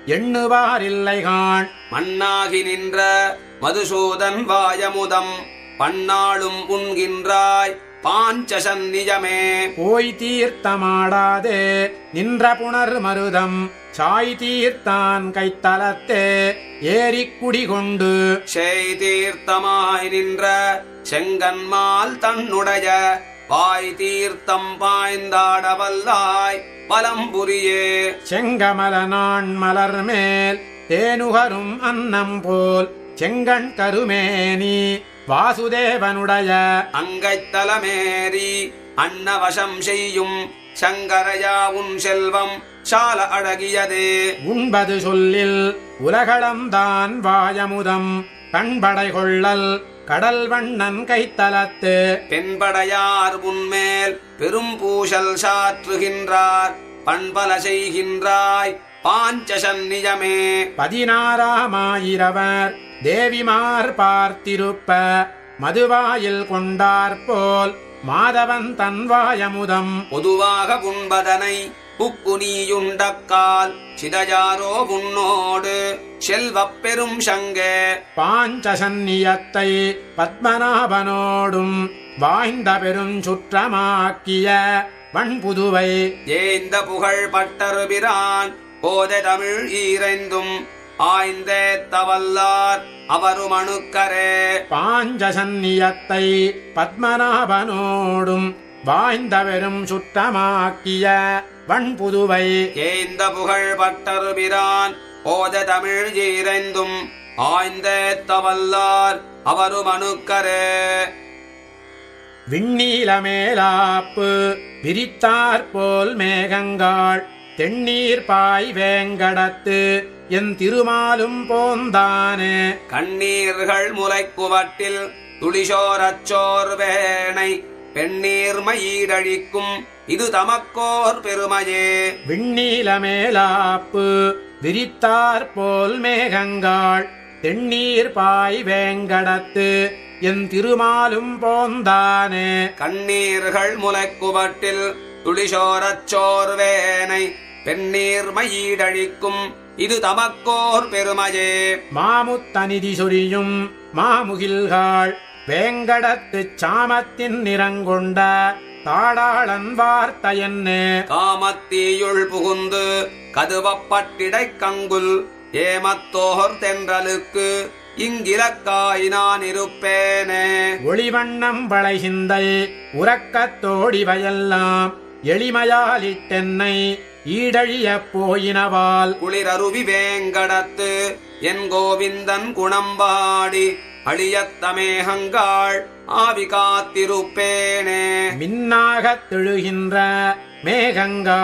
எண்ணுவாரில்லைகான் மண்ணாகி நின்ற மதுசூதன் வாயமுதம் பன்னாளும் உண்கின்றாய் பாஞ்சசன்னியமே. போய் தீர்த்தமாடாதே நின்ற புனர் மருதம் சாய் தீர்த்தான் கைத்தலத்தே ஏறிக் குடிகொண்டு செய் தீர்த்தமாய் நின்ற செங்கன்மால் தன்னுடைய வாய் தீர்த்தம் பாய்ந்தாடவல்லாய் பலம்புரியே. செங்கமல நான் மலர் மேல் தேனுகரும் அன்னம் போல் செங்கண் கருமேனி வாசுதேவனுடைய அங்கைத்தலமேறி அன்னவசம் செய்யும் சங்கரையா உன் செல்வம் சால அழகியதே. உண்பது சொல்லில் உலகளம்தான் வாயமுதம் கண்படை கொள்ளல் கடல் வண்ணன் கைத்தலத்து பெண்படையார் உன்மேல் பெரும் பூசல் சாற்றுகின்றார் பண்பல செய்கின்றாய் பாஞ்சசன்னியமே. பதினாறாமாயிரவர் தேவிமார் பார்த்திருப்ப மதுவாயில் கொண்டாற்போல் மாதவன் தன் வாயமுதம் பொதுவாக உண்பதனை புக்குனியுண்டக்கால் சிதையாரோ உன்னோடு செல்வப் பெரும் சங்கே. பாஞ்சசன்னியத்தை பத்மநாபனோடும் வாய்ந்த பெரும் சுற்றமாக்கிய வண்புதுவை ஏந்த புகழ் பட்டருபிரான் போதை தமிழ் ஈரைந்தும் ஆய்ந்தே தவல்லார் அவரும் அணுக்கரே. பாஞ்சசன்னியத்தை பத்மநாபனோடும் வாய்ந்த பெரும் சுற்றமாக்கிய வண்புதுவை ஏந்த புகழ் பட்டருபிரான் போதை தமிழ் ஈரைந்தும் ஆய்ந்தே தவல்லார் அவரும் அணுக்கரே. விண்ணீலமேலாப்பு விரித்தாற்போல் மேகங்காள் தென்னீர் பாய் வேங்கடத்து என் திருமாலும் போந்தானே. கண்ணீர்கள் முளைக்குவட்டில் துளிசோரச்சோர் வேணை பெண்ணீர்மயீடழிக்கும் இது தமக்கோர் பெருமையே. விண்ணீலமேலாப்பு விரித்தாற்போல் மேகங்காள் தென்னீர் பாய் வேங்கடத்து என் திருமாலும் போந்தானே. கண்ணீர்கள் முளைக்குவட்டில் துளிசோரச்சோர் வேனை பெண்ணீர்மயீடழிக்கும் இது தமக்கோர் பெருமையே. மாமுத்தனிதி சொரியும் மாமுகில்காள் வேங்கடத்துச் சாமத்தின் நிறங்கொண்ட தாடாளன் வார்த்தையன்னே. காமத்தீயுள் புகுந்து கதுவப்பட்டிடைக் கங்குல் ஏமத்தோர் தென்றலுக்கு இங்கிலக்காய் நான் இருப்பேனே. ஒளிவண்ணம் வளைகிந்தை உறக்கத்தோடி வயல்லாம் எளிமையாலிட்டென்னை ஈடழியப் போயினவால் குளிரருவி வேங்கடத்து என் கோவிந்தன் குணம்பாடி அழியத்தமேகங்காள் ஆவி காத்திருப்பேனே. மின்னாகத் தெழுகின்ற மேகங்காள்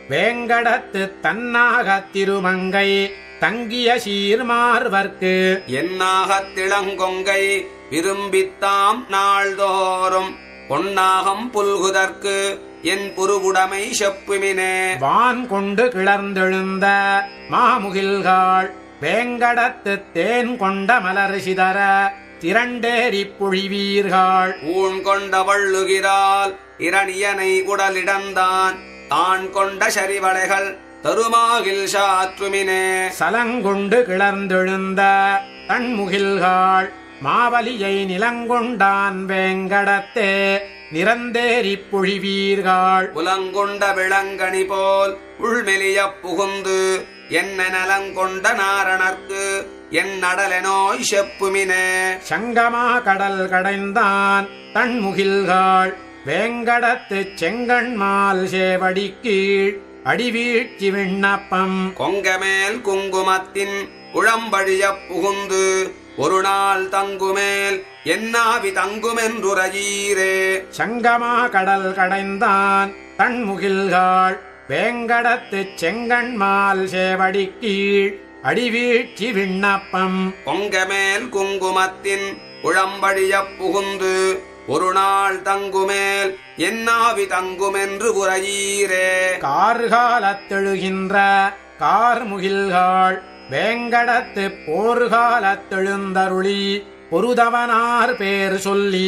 வேங்கடத்து தன்னாகத் திருமங்கை தங்கிய சீர்மார்வர்க்கு என்னாகத் திளங்கொங்கை விரும்பித்தாம் நாள்தோறும் பொன்னாகம் புல்குதற்கு என் புருவுடைமை செப்புமினே. வான் கொண்டு கிளர்ந்தெழுந்த மாமுகில்காள் வேங்கடத்து தேன் கொண்ட மலர் சிதற திரண்டேறி பொழிவீர்கள். ஊன் கொண்ட வள்ளுகிறாள் இரணியனை உடலிடந்தான் தான் கொண்ட சரிவளைகள் தருமாகில் சாற்றுமினே. சலங்கொண்டு கிளர்ந்தெழுந்த தன்முகில்காள் மாவலியை நிலங்கொண்டான் வேங்கடத்தே நிறந்தேறி பொழிவீர்கள். புலங்கொண்ட விளங்கணி போல் உள்மெலிய புகுந்து என்ன நலங்கொண்ட நாரணர்க்கு என் நடலெனோய் செப்புமினே. சங்கமா கடல் கடைந்தான் தன்முகில்காள் வேங்கடத்து செங்கண்மால் சேவடி கீழ் அடிவீழ்ச்சி விண்ணப்பம். கொங்கமேல் குங்குமத்தின் குழம்பழிய புகுந்து ஒரு நாள் தங்குமேல் என்னாவி தங்குமென்றுரையீரே. சங்கமா கடல் கடைந்தான் தன்முகில்காள் வேங்கடத்து செங்கண்மால் சேவடி கீழ் அடிவீழ்ச்சி விண்ணப்பம். கொங்கமேல் குங்குமத்தின் குழம்பழிய புகுந்து ஒரு நாள் தங்குமேல் என்னாவி தங்குமென்று உரையீரே. கார்காலத்தெழுகின்ற கார்முகில்காள் வேங்கடத்து போர்காலத்தெழுந்தருளி பொருதவனார் பேர் சொல்லி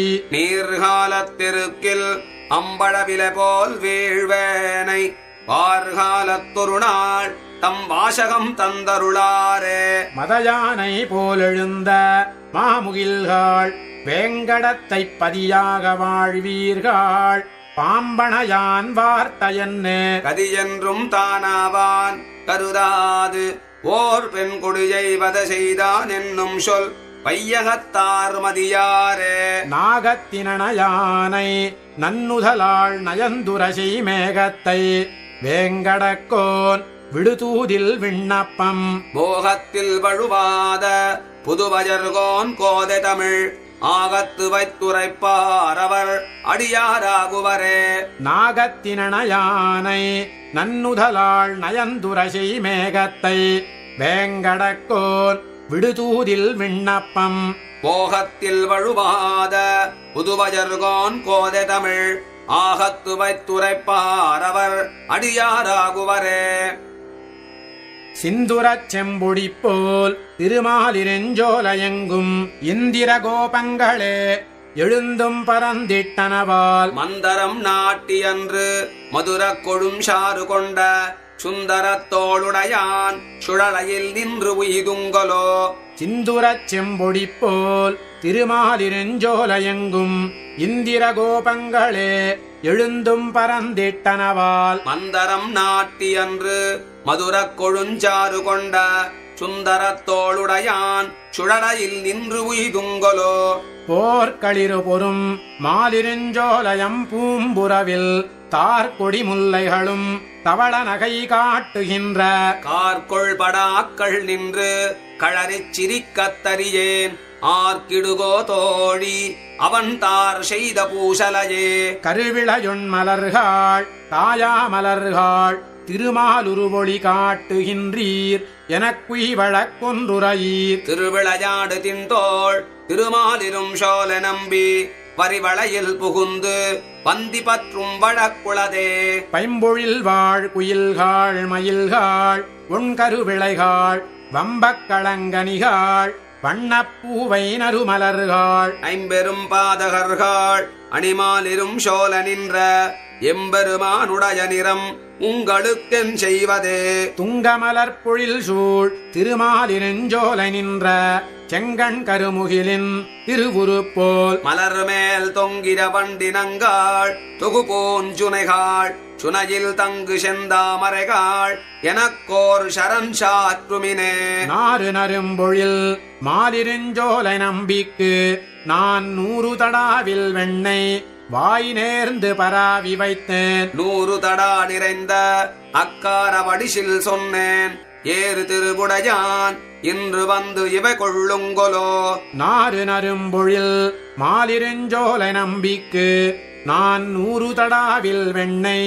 நீர்காலத்திருக்கில் அம்பழவிலை போல் வீழ்வேனை பார்காலத்தொரு நாள் தம் வாசகம் தந்தருளாரே. மதயானை போலெழுந்த மாமுகில்காள் வேங்கடத்தை பதியாக வாழ்வீர்கள் பாம்பனையான் வார்த்தையன்னு கதியென்றும் தானாவான் கருதாது ஓர் பெண் கொடியை வத செய்தான் என்னும் சொல் பையகத்தார் மதியாரே. நாகத்தினயானை நன்னுதலாள் நயந்துரசி மேகத்தை வேங்கடக்கோன் விடுதூதில் விண்ணப்பம். மோகத்தில் வழுவாத புதுவஜர்கோன் கோதை தமிழ் ஆகத்து வைத்துரைப்பார் அவர் அடியாராகுவரே. நாகத்தினயானை நன்னுதலாள் நயந்துரசி மேகத்தை வேங்கடக்கோன் விடுதூதில் விண்ணப்பம். மோகத்தில் வழுவாத புதுவஜர்கோன் கோதை தமிழ் ஆகத்து வைத்துரைப்பார் அவர் அடியாராகுவரே. சிந்துரச் செம்பொடி போல் திருமாலிருஞ்சோலையெங்கும் இந்திர கோபங்களே எழுந்தும் பரந்திட்டனவால் மந்தரம் நாட்டியன்று மதுர கொழும் சாறு கொண்ட சுந்தரத்தோளுடையான் சுழலையில் நின்று உய்துங்கலோ. சிந்துரச் செம்பொடி போல் திருமாலிருஞ்சோலையெங்கும் இந்திர கோபங்களே எழுந்தும் பரந்திட்டனவால் மந்தரம் நாட்டியன்று மதுர கொழுஞ்சாறு கொண்ட சுந்தரத்தோளுடையான் சுழலையில் நின்று உய்துங்கலோ. போர்க்களிறு பொறும் மாலிருஞ்சோலயம் பூம்புறவில் தார்கொடி முல்லைகளும் தவள நகை காட்டுகின்ற கார்கொள் படாக்கள் நின்று களறிச் சிரிக்கத்தறியேன் ஆர்க்கிடுகோ தோழி அவன் தார் செய்த பூசலையே. கருவிளையொன் மலர்கள் தாயா மலர்கள் திருமாலுருவொளி காட்டுகின்றீர் எனக்குய்வழக்கொன்றுரையீர். திருவிளையாடு தின்தோள் திருமாலிரும் சோழ நம்பி பரிவளையில் புகுந்து பந்தி பற்றும் வழக்குளதே. பைம்பொழில் வாழ் குயில்காள் மயில்காள் ஒன்கருவிளைகாள் வம்பக்களங்கனிகாள் வண்ணப்பூவை நறுமலர்கள் ஐம்பெரும் பாதகர்கள் அணிமாலிரும் சோழ நின்ற எம்பெருமானுடைய நிறம் உங்களுக்கென் செய்வதே. துங்கமலர் பொழில் சூழ் திருமாலிருஞ்சோலை நின்ற செங்கண் கருமுகிலின் திருவுருப்போல் மலர் மேல் தொங்கிர வண்டினங்காள் தொகுபோஞ்சுனைகாள் சுனையில் தங்கு செந்தாமரைகாள் எனக்கோர் சரண் சாற்றுமினே. நாறு நரும்பொழில் மாலிருஞ்சோலை நம்பிக்கு நான் நூறு தடாவில் வெண்ணெய் வாய் நேர்ந்து பராவி வைத்தேன். நூறு தடா நிறைந்த அக்கார வடிசில் சொன்னேன் ஏறு திருவுடையான் இன்று வந்து இவை கொள்ளுங்கொலோ. நாறு நரும்பொழில் மாலிருஞ்சோலை நம்பிக்கு நான் நூறு தடாவில் வெண்ணெய்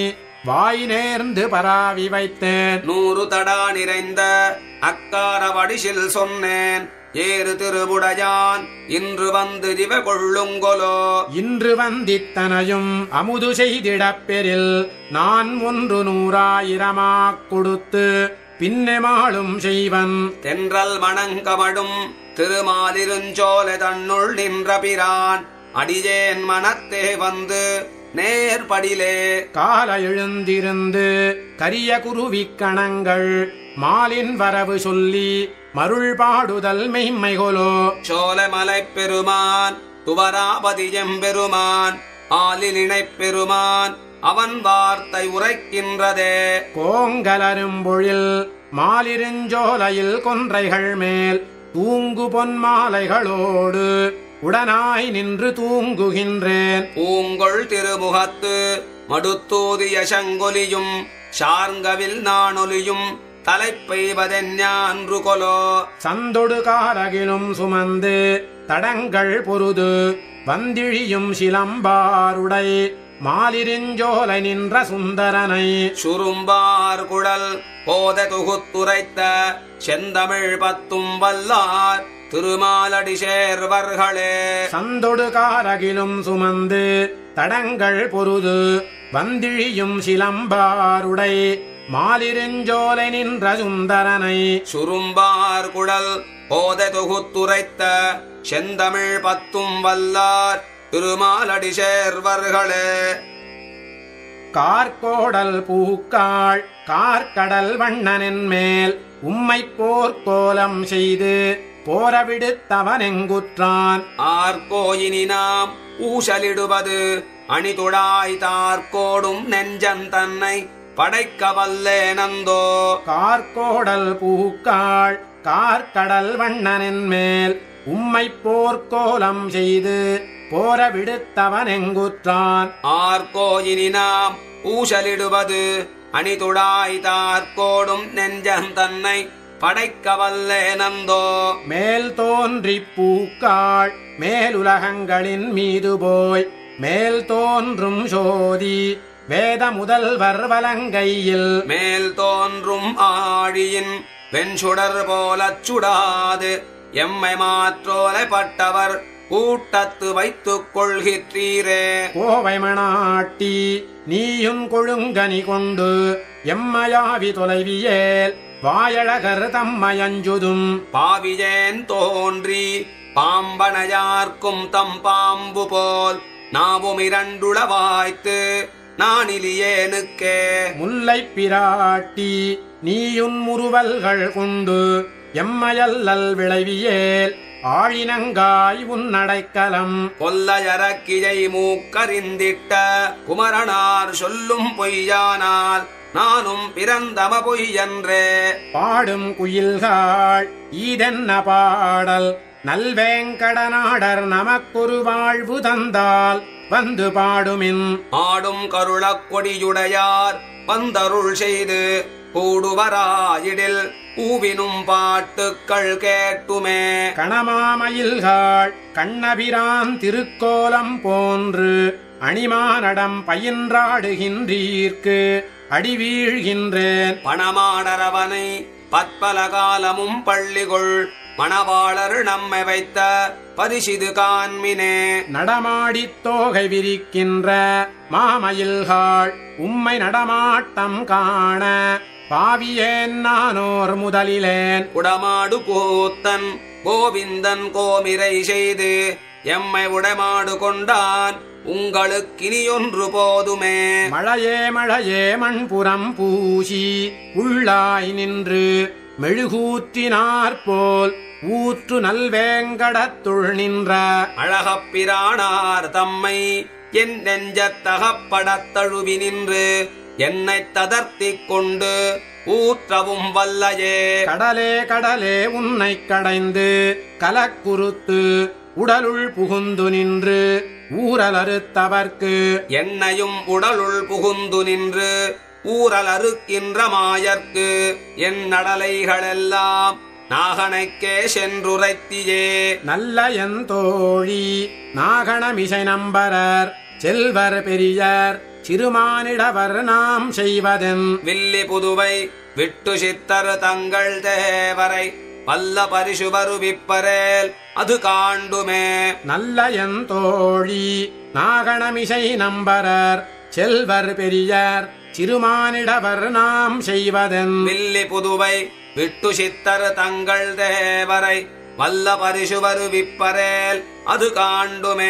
வாய் நேர்ந்து பராவி வைத்தேன். நூறு தடா நிறைந்த அக்கார வடிசில் சொன்னேன். ஏறு திருவுடையான் இன்று வந்து திவ கொள்ளுங்கொலோ. இன்று வந்தித்தனையும் அமுது செய்திடப் பெறில் நான் ஒன்று நூறாயிரமாக் கொடுத்து பின்னெமாளும் செய்வன். தென்றல் மணங்கமடும் திருமாலிருஞ்சோலை தன்னுள் நின்ற பிரான் அடியேன் மனத்தே வந்து நேர்படிலே. கால எழுந்திருந்து கரிய குருவிக் கணங்கள் மாலின் வரவு சொல்லி மருள் பாடுதல் மெய்மைகொலோ. சோலைமலை பெருமான் துவராபதி எம்பெருமான் ஆலில் இணைப் பெருமான் அவன் வார்த்தை உரைக்கின்றதே. கோங்கலரும்பொழில் மாலிருஞ்சோலையில் கொன்றைகள் மேல் தூங்கு பொன்மாலைகளோடு உடனாய் நின்று தூங்குகின்றேன். பூங்கொள் திருமுகத்து மடுத்தூதிய சங்கொலியும் சார்கவில் நானொலியும் தலைப்பெய்வதென்று கொலோ. சந்தொடு காரகிலும் சுமந்து தடங்கள் பொருது வந்திழியும் சிலம்பாருடை மாலிருஞ்சோலை நின்ற சுந்தரனை. சுரும்பார் குழல் போத தொகுத்துரைத்த செந்தமிழ் பத்தும் வல்லார் திருமாலடி சேர்வர்களே. சந்தொடு காரகிலும் சுமந்து தடங்கள் பொருது வந்திழியும் சிலம்பாருடை மாலிருஞ்சோலை நின்ற சுந்தரனை. சுரும்பார் குழல் போத தொகுத்துரைத்த செந்தமிழ் பத்தும் வல்லார் திருமாலடி சேர்வர்களே. கார்கோடல் பூக்காள் கார்கடல் வண்ணனின் மேல் உம்மை போர்க்கோலம் செய்து போரவிடுத்தவனெங்குற்றான். ஆர்கோயினி நாம் ஊசலிடுவது அணிதுடாய் தார்கோடும் நெஞ்சன் தன்னை படைக்க வல்லே நந்தோ. கார்கோடல் பூக்காள் கார்கடல் வண்ணனின் மேல் உம்மை போர்க்கோலம் செய்து போரவிடுத்தவனெங்குற்றான். ஆர்கோயினி நாம் ஊசலிடுவது அணிதுடாய் தார்கோடும் நெஞ்சன் தன்னை படைக்க வல்லே நந்தோ. மேல் தோன்றி பூக்காள் மேலுலகங்களின் மீது போய் மேல் தோன்றும் சோதி வேத முதல்வர் வலங்கையில். மேல் தோன்றும் ஆழியின் வெண்சுடர் போலச் சுடாது எம்மை மாற்றோலை பட்டவர் கூட்டத்து வைத்துக் கொள்கிற்றீரே. கோவை மணாட்டி நீயும் கொழுங்கனி கொண்டு எம்மையாவி தொலைவியேல் வாயழகர் தம்மையஞ்சுதும். பாவியேன் தோன்றி பாம்பனையார்க்கும் தம் பாம்பு போல் நாவும் இரண்டுள வாய்த்து நானிலியேனுக்கே. முல்லை பிராட்டி நீயுன் முறுவல்கள் கொண்டு எம்மையல்லல் விளைவியேல் ஆழினங்காய் உன்னடைக்கலம். கொல்லையரக்கியை மூக்கறிந்திட்ட குமரனார் சொல்லும் பொய்யானால் நானும் பிறந்தம பொய்யன்றே. பாடும் குயில்காள் ஈதென்ன பாடல் நல்வேங்கடநாடர் நமக்கொரு வாழ்வு தந்தால் வந்து பாடுமின். ஆடும் கருளக் கொடியுடையார் வந்தருள் செய்து கூடுவராயிடில் ஊவினும் பாட்டுக்கள் கேட்டுமே. கணமாமயில்காள் கண்ணபிரான் திருக்கோலம் போன்று அணிமானடம் பயின்றாடுகின்றீர்க்கு அடிவீழ்கின்றேன். பணமாடரவனை பற்பல காலமும் பள்ளிகொள் மணவாளர் நம்மை வைத்த பரிசிது காண்மினே. நடமாடித் தோகை விரிக்கின்ற மாமயில்காள் உம்மை நடமாட்டம் காண பாவியேன் நானோர் முதலிலேன். உடமாடு கூத்தன் கோவிந்தன் கோமிரை செய்து எம்மை உடமாடு கொண்டான் உங்களுக்கினியொன்று போதுமே. மழையே மழையே மண்புறம் பூசி உள்ளாய் நின்று மெழுகூற்றினார்போல் ஊற்று நல்வேங்கடத்துள் நின்ற அழகப்பிரானார் தம்மை என் நெஞ்சத்தகப்படத் தழுவி நின்று என்னை ததர்த்திக் கொண்டு ஊற்றவும் வல்லையே. கடலே கடலே உன்னை கடைந்து கலக்குறுத்து உடலுள் புகுந்து நின்று ஊரல் அறுத்தவர்க்கு என்னையும் உடலுள் புகுந்து நின்று ஊரல் அறுக்கின்ற மாயர்க்கு என் நடலைகளெல்லாம் நாகனைக்கே சென்றுரைத்தியே. நல்ல என் தோழி நாகணமிசை நம்பரர் செல்வர் பெரியர் சிறுமானிடவர் நாம் செய்வதென் வில்லி புதுவை விட்டு சித்தர் தங்கள் தேவரை வல்ல பரிசுவரு விப்பரேல் அது காண்டுமே. நல்ல என் தோழி நாகணமிசை நம்பரர் செல்வர் பெரியர் சிறுமானிடவர் நாம் செய்வதென் வில்லி புதுவை விட்டு சித்தர் தங்கள் தேவரை வல்ல பரிசுவரு விப்பரேல் அது காண்டுமே.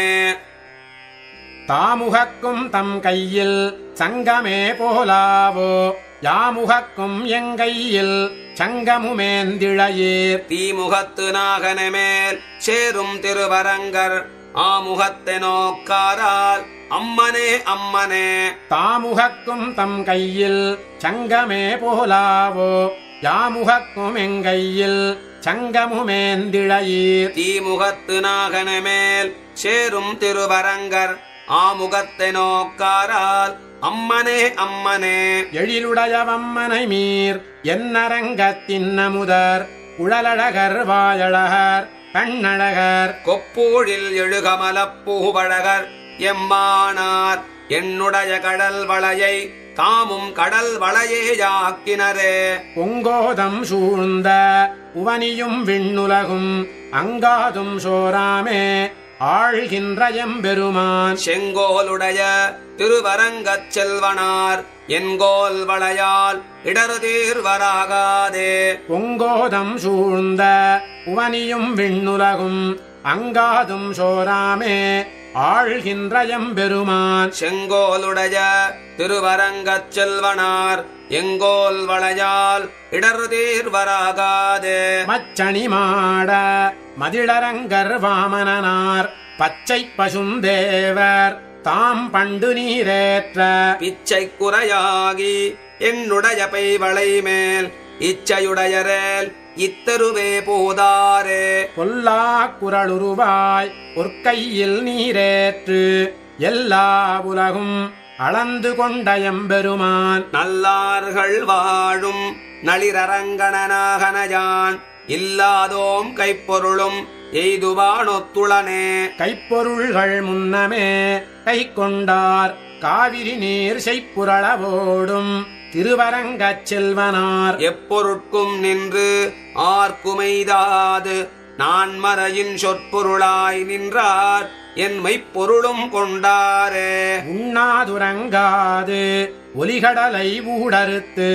தாமுகக்கும் தம் கையில் சங்கமே போலாவோ யாமுகக்கும் எங்கையில் சங்கமுமேந்திழையீர் தீமுகத்து நாகனமேல் சேரும் திருவரங்கர் ஆமுகத்தை நோக்காரால் அம்மனே அம்மனே. தாமுகக்கும் தம் கையில் சங்கமே போலாவோ யாமுகக்கும் எங்கையில் சங்கமுமேந்திழையீர் தீமுகத்து நாகனமேல் சேரும் திருவரங்கர் ஆமுகத்தை நோக்காரால் அம்மனே அம்மனே. எழிலுடையவம்மனை மீர் என்னரங்கத்தின் அமுதர் குழலழகர் வாயழகர் கண்ணழகர் கொப்பூழில் எழுகமலப் பூவழகர் எம்மானார் என்னுடைய கடல் வளையை தாமும் கடல் வளையேயாக்கினரே. பொங்கோதம் சூழ்ந்த உவனியும் விண்ணுலகும் அங்காதும் சோராமே ஆழ்கின்ற எம்பெருமான் செங்கோலுடைய திருவரங்கச் செல்வனார் என்கோல் வளையால் இடருதீர்வராகாதே. பொங்கோதம் சூழ்ந்த உவனியும் விண்ணுலகும் அங்காதும் சோராமே ஆழ்கின்ற எம்பெருமான் செங்கோலுடைய திருவரங்கச் செல்வனார் எங்கோல் வளையால் இடருதீர்வராகாதே. மச்சணி மாட மதிளரங்கர் வாமனனார் பச்சை பசுந்தேவர் தாம் பண்டு நீரேற்ற பிச்சை குறையாகி என்னுடைய பெய்வளை மேல் இச்சையுடையரேல் இத்தருவே போதாரே. கொல்லா குரலுருவாய் பொற்கையில் நீரேற்று எல்லா உலகும் அளந்து கொண்ட எம்பெருமான் நல்லார்கள் வாழும் நளிரரங்கணனாகனயான் இல்லாதோம் கைப்பொருளும் எய்துவானொத்துளனே. கைப்பொருள்கள் முன்னமே கை கொண்டார் காவிரி நீர் செய்ப்புரளவோடும் திருவரங்கச் செல்வனார் எப்பொருட்கும் நின்று ஆர்க்குமெய்தாது நான் மறையின் சொற்பொருளாய் நின்றார் என் மெய்ப்பொருளும் கொண்டாரே. உண்ணாதுரங்காது ஒலிகடலை ஊடறுத்து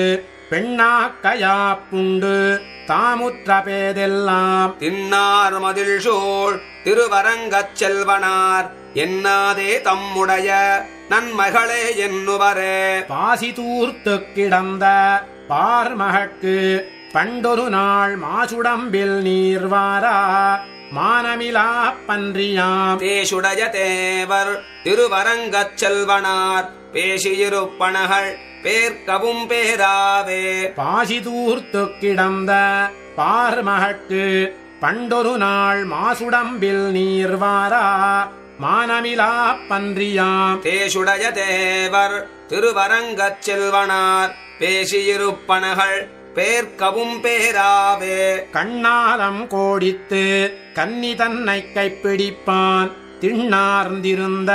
பெண்ணாக்கையாப்புண்டு தாமுற்ற பேதெல்லாம் தின்னார் மதில் சூழ் திருவரங்கச் செல்வனார் என்னாதே தம்முடைய நன்மகளே என்னுவரே. பாசி தூர்த்து கிடந்த பார்மகற்கு பண்டொரு நாள் மாசுடம்பில் நீர்வாரா மானமிலா பன்றியாம் தேசுடைய தேவர் திருவரங்கச் செல்வனார் பேசியிருப்பனகள் பேர்க்கவும் பேராவே. பாசி தூர்த்து கிடந்த பார்மகற்கு பண்டொரு நாள் மாசுடம்பில் நீர்வாரா மானமிலா பன்றியாம் தேசுடைய தேவர் திருவரங்கச் செல்வனார் பேசியிருப்பனகள் பேர்க்கவும் பேராவே. கண்ணாலம் கோடித்து கன்னி தன்னை கைப்பிடிப்பான் திண்ணார்ந்திருந்த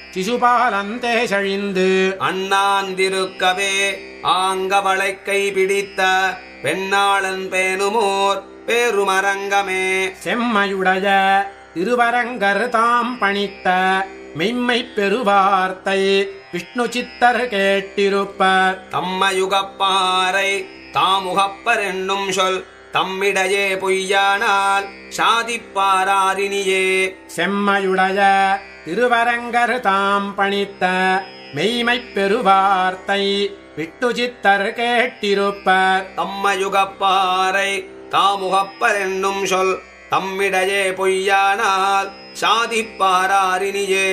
சிசுபாலந்தேசழிந்து அண்ணாந்திருக்கவே ஆங்கவளை கை பிடித்த பெண்ணாளன் பேணுமோர் பேருமரங்கமே. செம்மையுடைய திருவரங்கர் தாம் பணித்த மெய்மை பெருவார்த்தை விஷ்ணு சித்தர் கேட்டிருப்பர் தம்மயுகப்பாரை தாமுகப்பர் என்னும் சொல் தம்மிடையே பொய்யானால் சாதிப்பாரினியே. செம்மையுடைய திருவரங்கர் தாம் பணித்த மெய்மை பெருவார்த்தை விஷ்ணு சித்தர் கேட்டிருப்பர் தம்மயுகப்பாரை தாமுகப்பர் என்னும் சொல் தம்மிடையே பொய்யானால் சாதிப்பாரினியே.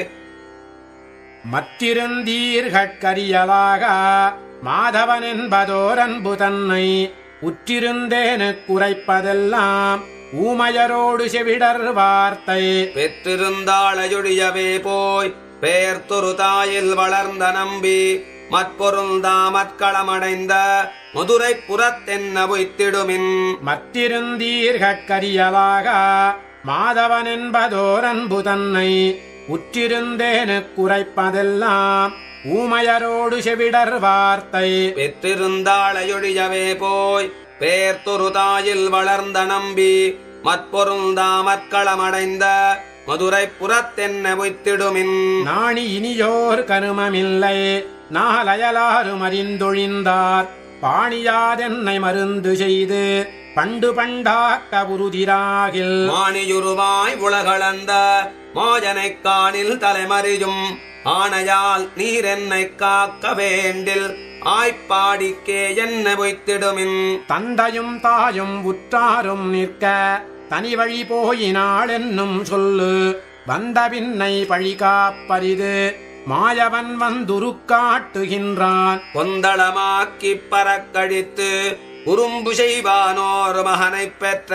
மற்றிருந்தீர்கட்கரியலாக மாதவன் என்பதோர் அன்பு தன்னை உற்றிருந்தேனு குறைப்பதெல்லாம் ஊமையரோடு செவிடர் வார்த்தை பெற்றிருந்தாளையொழியவே போய் பேர்த்தொரு தாயில் வளர்ந்த நம்பி மற்பொருந்தாமற்களமடைந்த மதுரை புறத்தென்ன பொய்த்திடுமின். மற்றிருந்தீர்கட்கரியலாக மாதவன் என்பதோர் அன்பு தன்னை உற்றிருந்தேனு குறைப்பதெல்லாம் ஊமையரோடு செவிடர் வார்த்தை பெற்றிருந்தாளையொழியவே போய் பேர்த்தொரு தாயில் வளர்ந்த நம்பி மற்பொருந்தா மற்களமடைந்த மதுரை புறத்தென்ன பொய்த்திடுமின் நாணி இனியோர் கருமமில்லை நாலயலாரும் அறிந்தொழிந்தார் பாணியாதென்னை மருந்து செய்து பண்டு பண்டாக்க உருதிராகில் மாணியுருவாய் உலகளந்த மாஜனைக் காணில் தலைமறியும் ஆணையால் நீர் என்னை காக்க வேண்டில் ஆய்ப்பாடிக்கே என்ன பொய்த்திடுமின் தந்தையும் தாயும் உற்றாரும் நிற்க தனி வழி போயினாள் என்னும் சொல்லு வந்த பின்னை பழி காப்பரிது மாயவன் வந்துருக்காட்டுகின்றான் கொந்தளமாக்கிப் பறக்கழித்து உரும்பு செய்வானோர் மகனைப் பெற்ற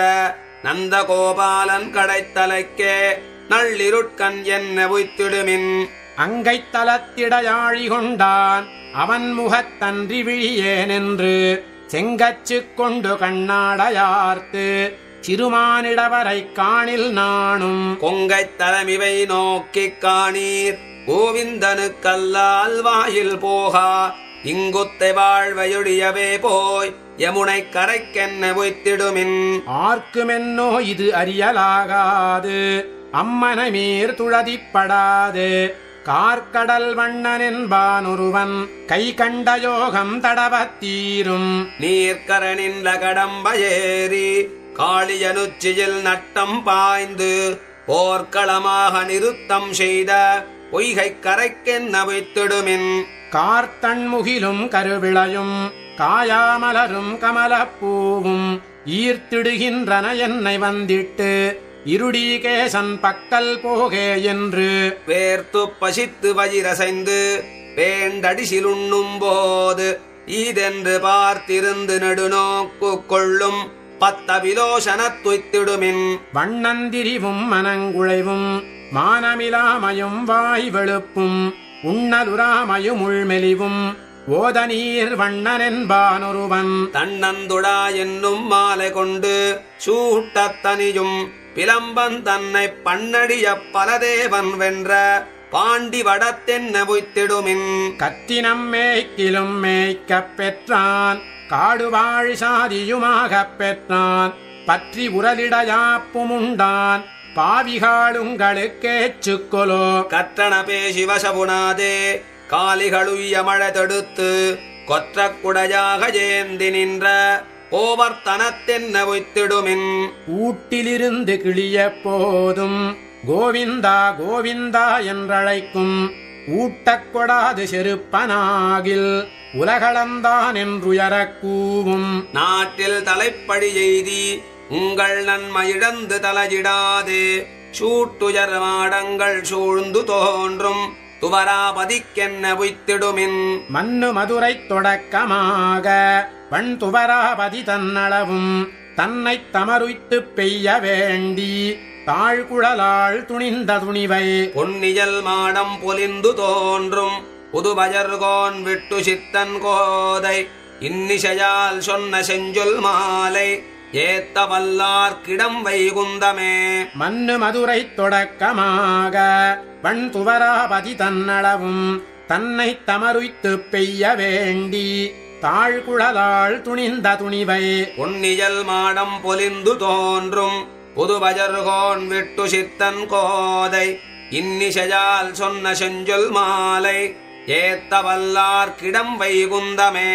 நந்தகோபாலன் கடைத்தலைக்கே நள்ளிருட்கண் என்ன பொய்த்திடுமின் அங்கைத் தலத்திடையாழி கொண்டான் அவன் முகத்தன்றி விழியேனென்று செங்கச்சு கொண்டு கண்ணாடையார்த்து சிறுமானிடவரை காணில் நானும் கொங்கைத் தலமிவை நோக்கிக் காணீர் கோவிந்தனுக்கல்லால் வாயில் போகா இங்குத்தை வாழ்வையொழியவே போய் யமுனை கரைக்கென்ன பொய்த்திடுமின் ஆர்க்குமென்னோ இது அறியலாகாது அம்மனை மீர் துழதிப்படாது கார்கடல் வண்ணனென்பான் ஒருவன் கை கண்ட யோகம் தடவத்தீரும் நீர்க்கரனின் கடம்பயேறி காளியனுச்சியில் நட்டம் பாய்ந்து போர்க்களமாக நிறுத்தம் செய்த பொய்கை கரைக்கென்ன பொய்த்திடுமின் கார்த்தன்முகிலும் கருவிளையும் காயாமலரும் கமலப்பூவும் ஈர்த்திடுகின்றன என்னை வந்திட்டு இருடீகேசன் பக்கல் போகே என்று வேர்த்து பசித்து வயிரசைந்து வேண்டடிசிலுண்ணும் போது ஈதென்று பார்த்திருந்து நெடுநோக்கு கொள்ளும் பத்தவிலோசனத் துய்த்திடுமின் வண்ணந்திரிவும் மனங்குழைவும் மானமிலாமையும் வாய் வெளுப்பும் உண்ணலுராமையும் உள்மெலிவும் ஓதநீர் வண்ணனென்பானொருவன் தன்னந்துடா என்னும் மாலை கொண்டு சூட்டத்தனியும் பிலம்பன் தன்னை பன்னடிய பலதேவன் வென்ற பாண்டி வடத்தென்ன பொய்த்திடுமின் கத்தினம் மேய்க்கிலும் மேய்க்கப் பெற்றான் காடுவாழ் சாதியுமாகப் பெற்றான் பற்றி உரலிடையாப்புமுண்டான் பாவிகாளுங்களுக்கேச்சுக்கொலோ கற்றன பேசி வசபுனாதே காலிகளுய்ய மழை தடுத்து கொற்ற குடையாக ஏந்தி நின்ற கோவர்த்தனத்தென்ன பொய்த்திடுமின் ஊட்டிலிருந்து கிளிய போதும் கோவிந்தா கோவிந்தா என்றழைக்கும் ஊட்டக் கொடாது செருப்பனாகில் உலகளந்தான் என்றுயரக் கூவும் நாட்டில் தலைப்படி எய்தி உங்கள் நன்மையிழந்து தலையிடாதே சூட்டுயர் மாடங்கள் சூழ்ந்து தோன்றும் துவராபதிக்கென்ன பொய்த்திடுமின் மன்னு மதுரை தொடக்கமாக வன் துவராபதி தன்னளவும் தன்னைத் தமருய்த்துப் பெய்ய வேண்டி தாழ்குழலாள் துணிந்த துணிவை பொன்னியல் மாடம் பொலிந்து தோன்றும் புதுவயர்கோன் விட்டு சித்தன் கோதை இன்னிசையால் சொன்ன செஞ்சொல் மாலை ஏத்த வல்லார்க்கிடம் வைகுந்தமே மன்னு மதுரை தொடக்கமாக வன் துவராபதி தன்னளவும் தன்னைத் தமருய்த்துப் பெய்ய வேண்டி தாழ்குழலாள் துணிந்த துணிவை பொன்னியல் மாடம் பொலிந்து தோன்றும் புதுவயர்கோன் விட்டு சித்தன் கோதை இன்னிசையால் சொன்ன செஞ்சொல் மாலை ஏத்த வல்லார்க்கிடம் வைகுந்தமே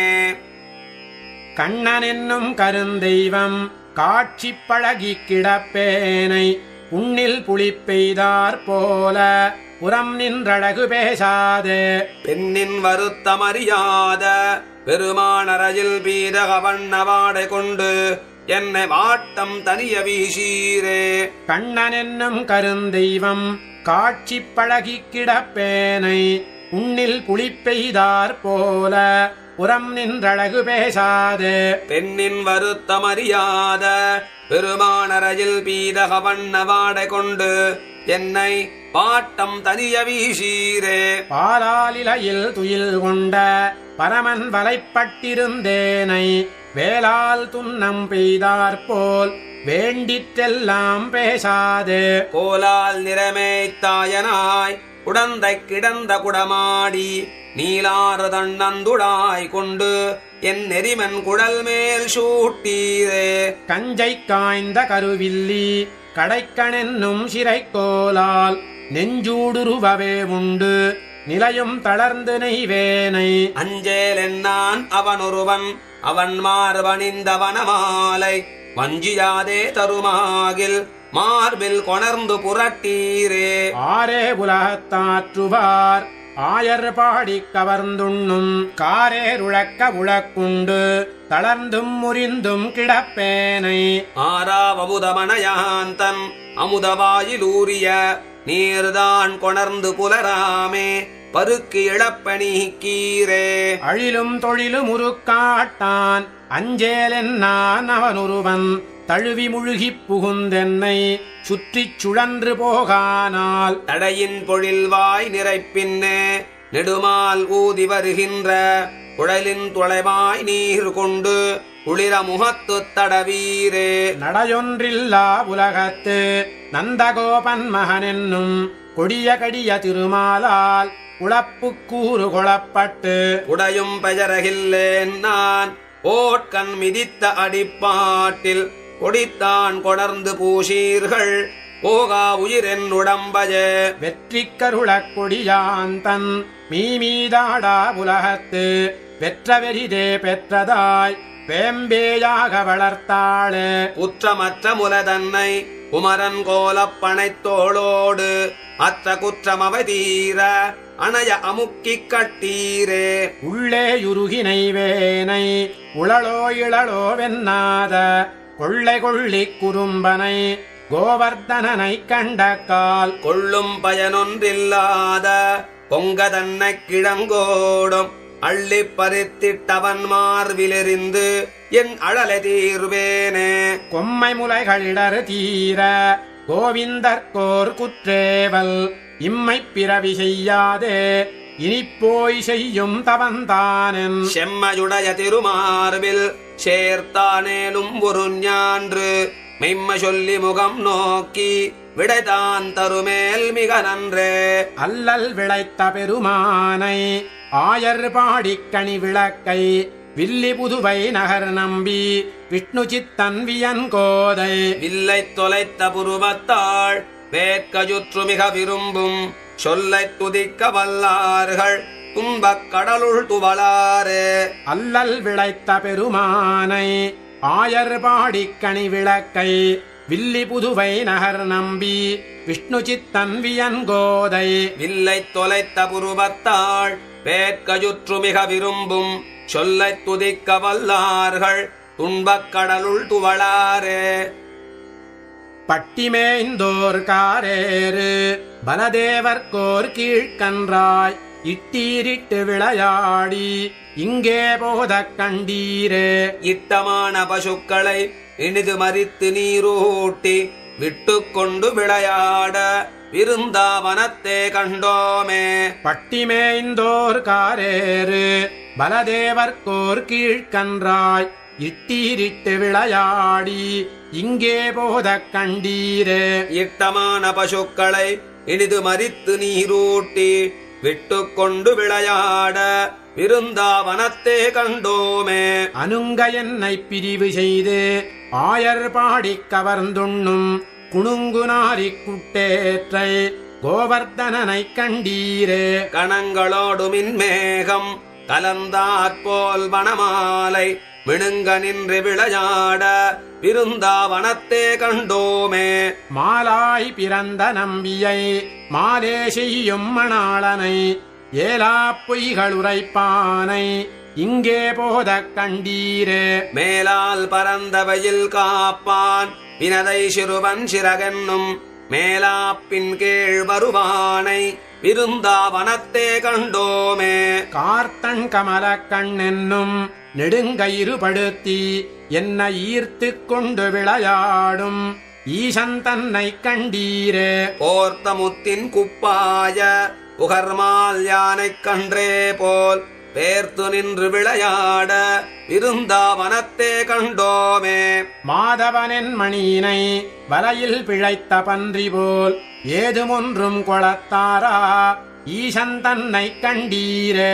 கண்ணன் என்னும் கருந்தெய்வம் காட்சி பழகி கிடப்பேனை உன்னில் புலிப்பெய்தார் போல புறம் நின்றழகு பேசாதே பெண்ணின் வருத்தமறியாத பெருமானரையில் பீதக வண்ணவாடை கொண்டு என்னை வாட்டம் தனிய வீசீரே கண்ணன் என்னும் கருந்தெய்வம் காட்சி பழகி கிடப்பேனை உன்னில் புலிப்பெய்தார் போல புறம் நின்றழகு பேசாதே பெண்ணின் வருத்தமறியாத பெருமானரையில் பீதக வண்ணவாடை கொண்டு என்னை பாட்டம் தனிய வீசீரே பாலாலிலையில் துயில் கொண்ட பரமன் வலைப்பட்டிருந்தேனை வேளால் துன்னம் பெய்தாற்போல் வேண்டிற்றெல்லாம் பேசாது கோலால் நிறமேய்த்தாயனாய் உடந்தை கிடந்த குடமாடி நீலாறு தண்ணந்துடாய் கொண்டு என் நெறிமன் குழல் மேல் சூட்டீரே கஞ்சை காய்ந்த கருவில்லி கடைக்கணென்னும் சிறைக்கோலால் நெஞ்சூடுருவவே உண்டு நிலையும் தளர்ந்து நெய்வேனை அஞ்சேல் என்னான் அவனொருவன் அவன் மார்பணிந்தவனமாலை வஞ்சியாதே தருமாகில் மார்பில் கொணர்ந்து புரட்டீரே ஆரே உலகத்தாற்றுவார் ஆயர் பாடி கவர்ந்துண்ணும் காரேருழக்க உழக்குண்டு தளர்ந்தும் முறிந்தும் கிடப்பேனை ஆராவமுதமனையாந்தன் அமுதவாயிலூரிய நீர்தான் கொணர்ந்து புலராமே பருக்கு இழப்பணிக்கீரே அழிலும் தொழிலும் உருக்காட்டான் அஞ்சேலென்னான் அவனொருவன் தழுவி முழுகிப் புகுந்தென்னை சுற்றிச் சுழன்று போகானால் தடையின் பொழில்வாய் நிறைப்பின்னே நெடுமால் ஊதி வருகின்ற குழலின் தொலைவாய் நீர் கொண்டு குளிர முகத்து தடவீரே நடையொன்றில்லா உலகத்து நந்தகோபன் மகனென்னும் கொடிய கடிய திருமாலால் உழப்பு கூறு கொளப்பட்டு உடையும் பெயரகில்லேன் நான் ஓட்கண் மிதித்த அடிப்பாட்டில் கொடித்தான் கொணர்ந்து பூசீர்கள் போகா உயிரென் உடம்பஜே வெற்றி கருளக் கொடியாந்தன் மீமீதாடா உலகத்து வெற்றவெரிதே பெற்றதாய் வேம்பேயாக வளர்த்தாளே குற்றமற்ற முலதன்னை குமரன் கோலப் பனைத்தோளோடு அற்ற குற்றமவை தீர அணைய அமுக்கிக் கட்டீரே உள்ளே யுருகினை வேனை உளளோ இளளோ வெண்ணாத கொள்ளை கொள்ளிக் குறும்பனை கோவர்தனனை கண்ட கால் கொள்ளும் பயனொன்றில்லாத பொங்க தன்னை கிழங்கோடும் அள்ளி பறித்திட்டவன் மார்பிலெறிந்து என் அழலை தீர்வேனே கொம்மை முலைகளிடர் தீர கோவிந்தர்கோர் குற்றேவல் இம்மை பிறவி செய்யாதே இனிப்போய் செய்யும் தவந்தானென் செம்மையுடைய திருமார்பில் சேர்த்தானேலும் ஒரு ஞான்று மெய்மை சொல்லி முகம் நோக்கி விடைதான் தருமேல் மிக நன்றே அல்லல் விளைத்த பெருமானை ஆயர் பாடிக்கணி விளக்கை வில்லி புதுவை நகர் நம்பி விஷ்ணு சித்தன் வியன் கோதை வில்லை தொலைத்த புருவத்தாள் வேட்கஜுற்று மிக விரும்பும் சொல்லை துதிக்க வல்லார்கள் துன்பக் கடலுள் துவளாரே அல்லல் விளைத்த பெருமானை ஆயர் பாடிக்கணி விளக்கை வில்லி புதுவை நகர் நம்பி விஷ்ணு சித்தன் வியன் கோதை வில்லை தொலைத்த புருவத்தாள் வேட்கஜுற்று மிக விரும்பும் சொல்லை துதிக்க வல்லார்கள் துன்பக் கடலுள் துவளாரே பட்டிமேய்ந்தோர் காரேறு பலதேவர்கோர் கீழ்கன்றாய் இட்டீரிட்டு விளையாடி இங்கே போதக் கண்டீரே இட்டமான பசுக்களை இனிது மறித்து நீரூட்டி விட்டு கொண்டு விளையாட விருந்தாவனத்தே கண்டோமே பட்டிமேய்ந்தோர் காரேறு பலதேவர்கோர் கீழ்கன்றாய் இட்டீரிட்டு விளையாடி இங்கே போதக் கண்டீரே இட்டமான பசுக்களை இனிது மறித்து நீரூட்டி விட்டு கொண்டு விளையாட விருந்தாவனத்தே கண்டோமே அனுங்க என்னை பிரிவு செய்து ஆயர் பாடிக் கவர்ந்துண்ணும் குணுங்குநாரி குட்டேற்றை கோவர்தனனை கண்டீரே கணங்களோடு மின்மேகம் கலந்தாற்போல் வனமாலை மினுங்க நின்று விளையாட விருந்தாவனத்தே கண்டோமே மாலாய் பிறந்த நம்பியை மாலே செய்யும் மணாளனை ஏலா பொய்கள் உரைப்பானை இங்கே போதக் கண்டீரே மேலால் பரந்தவையில் காப்பான் வினதை சிறுவன் சிறகென்னும் மேலாப்பின் கீழ் வருவானை விருந்தாவனத்தே கண்டோமே கார்த்தன் கமல கண்ணென்னும் நெடுங்கயிறுபடுத்தி என்னை ஈர்த்து கொண்டு விளையாடும் ஈசன் தன்னை கண்டீரே போர்த்த முத்தின் குப்பாய புகர்மால் யானைக் கன்றே போல் பேர்த்து நின்று விளையாட விருந்தாவனத்தே கண்டோமே. மாதவனின் மணியினை வலையில் பிழைத்த பன்றி போல் ஏதுமொன்றும் கொளத்தாரா ஈசன் தன்னை கண்டீரே.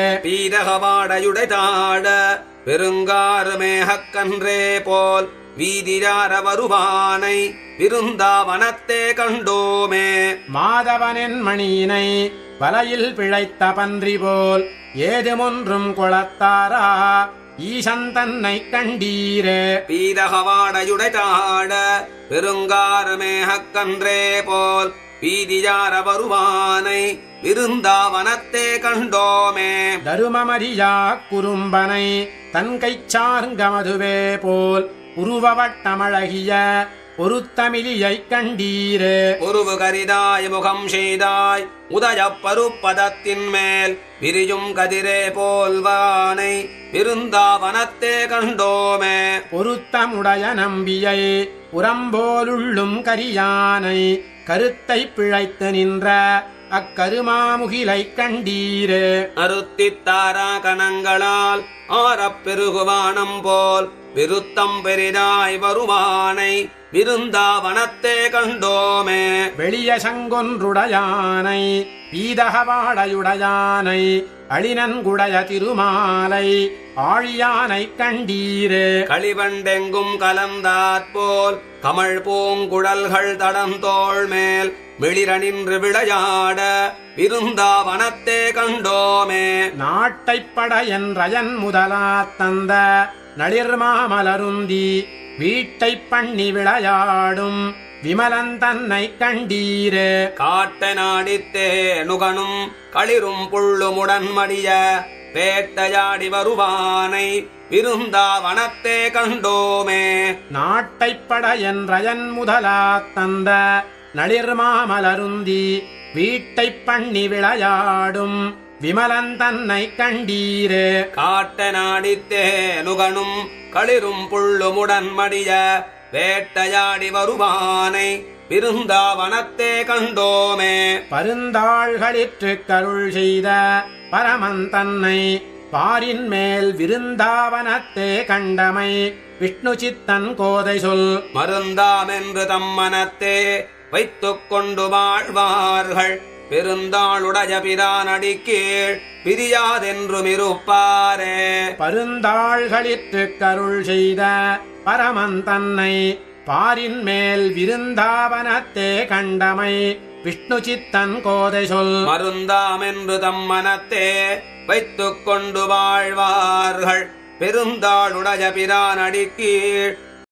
பீரகவாடையுடைதாட பெருங்காறு மேகக்கன்றே போல் வீதியார வருவானை விருந்தாவனத்தே கண்டோமே. மாதவனின் மணியினை வலையில் பிழைத்த பன்றி போல் ஏதுமொன்றும் கொளத்தாரா ஈசன் தன்னை கண்டீரே. பீரகவாடையுடைதாட பெருங்காறு மேகக்கன்றே போல் வீதியார வருவானை விருந்தாவனத்தே கண்டோமே. தருமமரியா குறும்பனை தன் கை சார்ங்கமதுவே போல் உருவவட்டமழகிய பொருத்தமிழியை கண்டீரே. உருவு கரிதாய் முகம் செய்தாய் உதயப் பருப்பதத்தின் மேல் விரியும் கதிரே போல்வானை விருந்தாவனத்தே கண்டோமே. பொருத்தமுடைய நம்பியை உரம்போலுள்ளும் கரியானை கருத்தை பிழைத்து நின்ற அக்கருமாமுகிலை கண்டீரே. அருத்தித்தாரா கணங்களால் ஆரப் பெருகுவானம் போல் விருத்தம் பெரிதாய் வருவானை விருந்தாவனத்தே கண்டோமே. வெளிய சங்கொன்றுடையானை பீதகவாடையுடையானை அழினன்குடைய திருமாலை ஆழியானை கண்டீரே. களிவண்டெங்கும் கலந்தாற்போல் கமழ் பூங்குழல்கள் தடந்தோள் மேல் வெளிரனின்று விளையாட விருந்தாவனத்தே கண்டோமே. நாட்டைப்பட என்றயன் முதலா தந்த நளிர்மாமலருந்தி வீட்டை பண்ணி விளையாடும் விமலன் தன்னை கண்டீரே. காட்ட நாடித்தே நுகனும் களிரும் புள்ளுமுடன் மடிய வேட்டையாடி வருவானை விருந்தாவனத்தே கண்டோமே. நாட்டைப்பட என்றயன் முதலா தந்த நளிர்மாமலருந்தி வீட்டை பண்ணி விளையாடும் விமலன் தன்னை கண்டீரே. காட்ட நாடித்தே நுகனும் களிரும் புள்ளுமுடன் மடிய வேட்டையாடி வருவானை விருந்தாவனத்தே கண்டோமே. பருந்தாள்களிற்று கருள் செய்த பரமன் தன்னை பாரின் மேல் விருந்தாவனத்தே கண்டமை விஷ்ணு சித்தன் கோதை சொல். மருந்தாமென்று தம்மனத்தே வைத்துக் கொண்டு வாழ்வார்கள் பெருந்தாளுடைய பிரானடி கீழ் பிரியாதென்றும் இருப்பாரே. பருந்தாள்களிற்று கருள் செய்த பரமன் தன்னை பாரின் மேல் விருந்தாவனத்தே கண்டமை விஷ்ணு சித்தன் கோதை சொல். மருந்தாமென்று தம்மனத்தே வைத்துக் கொண்டு வாழ்வார்கள் பெருந்தாளுடைய பிரானடி கீழ்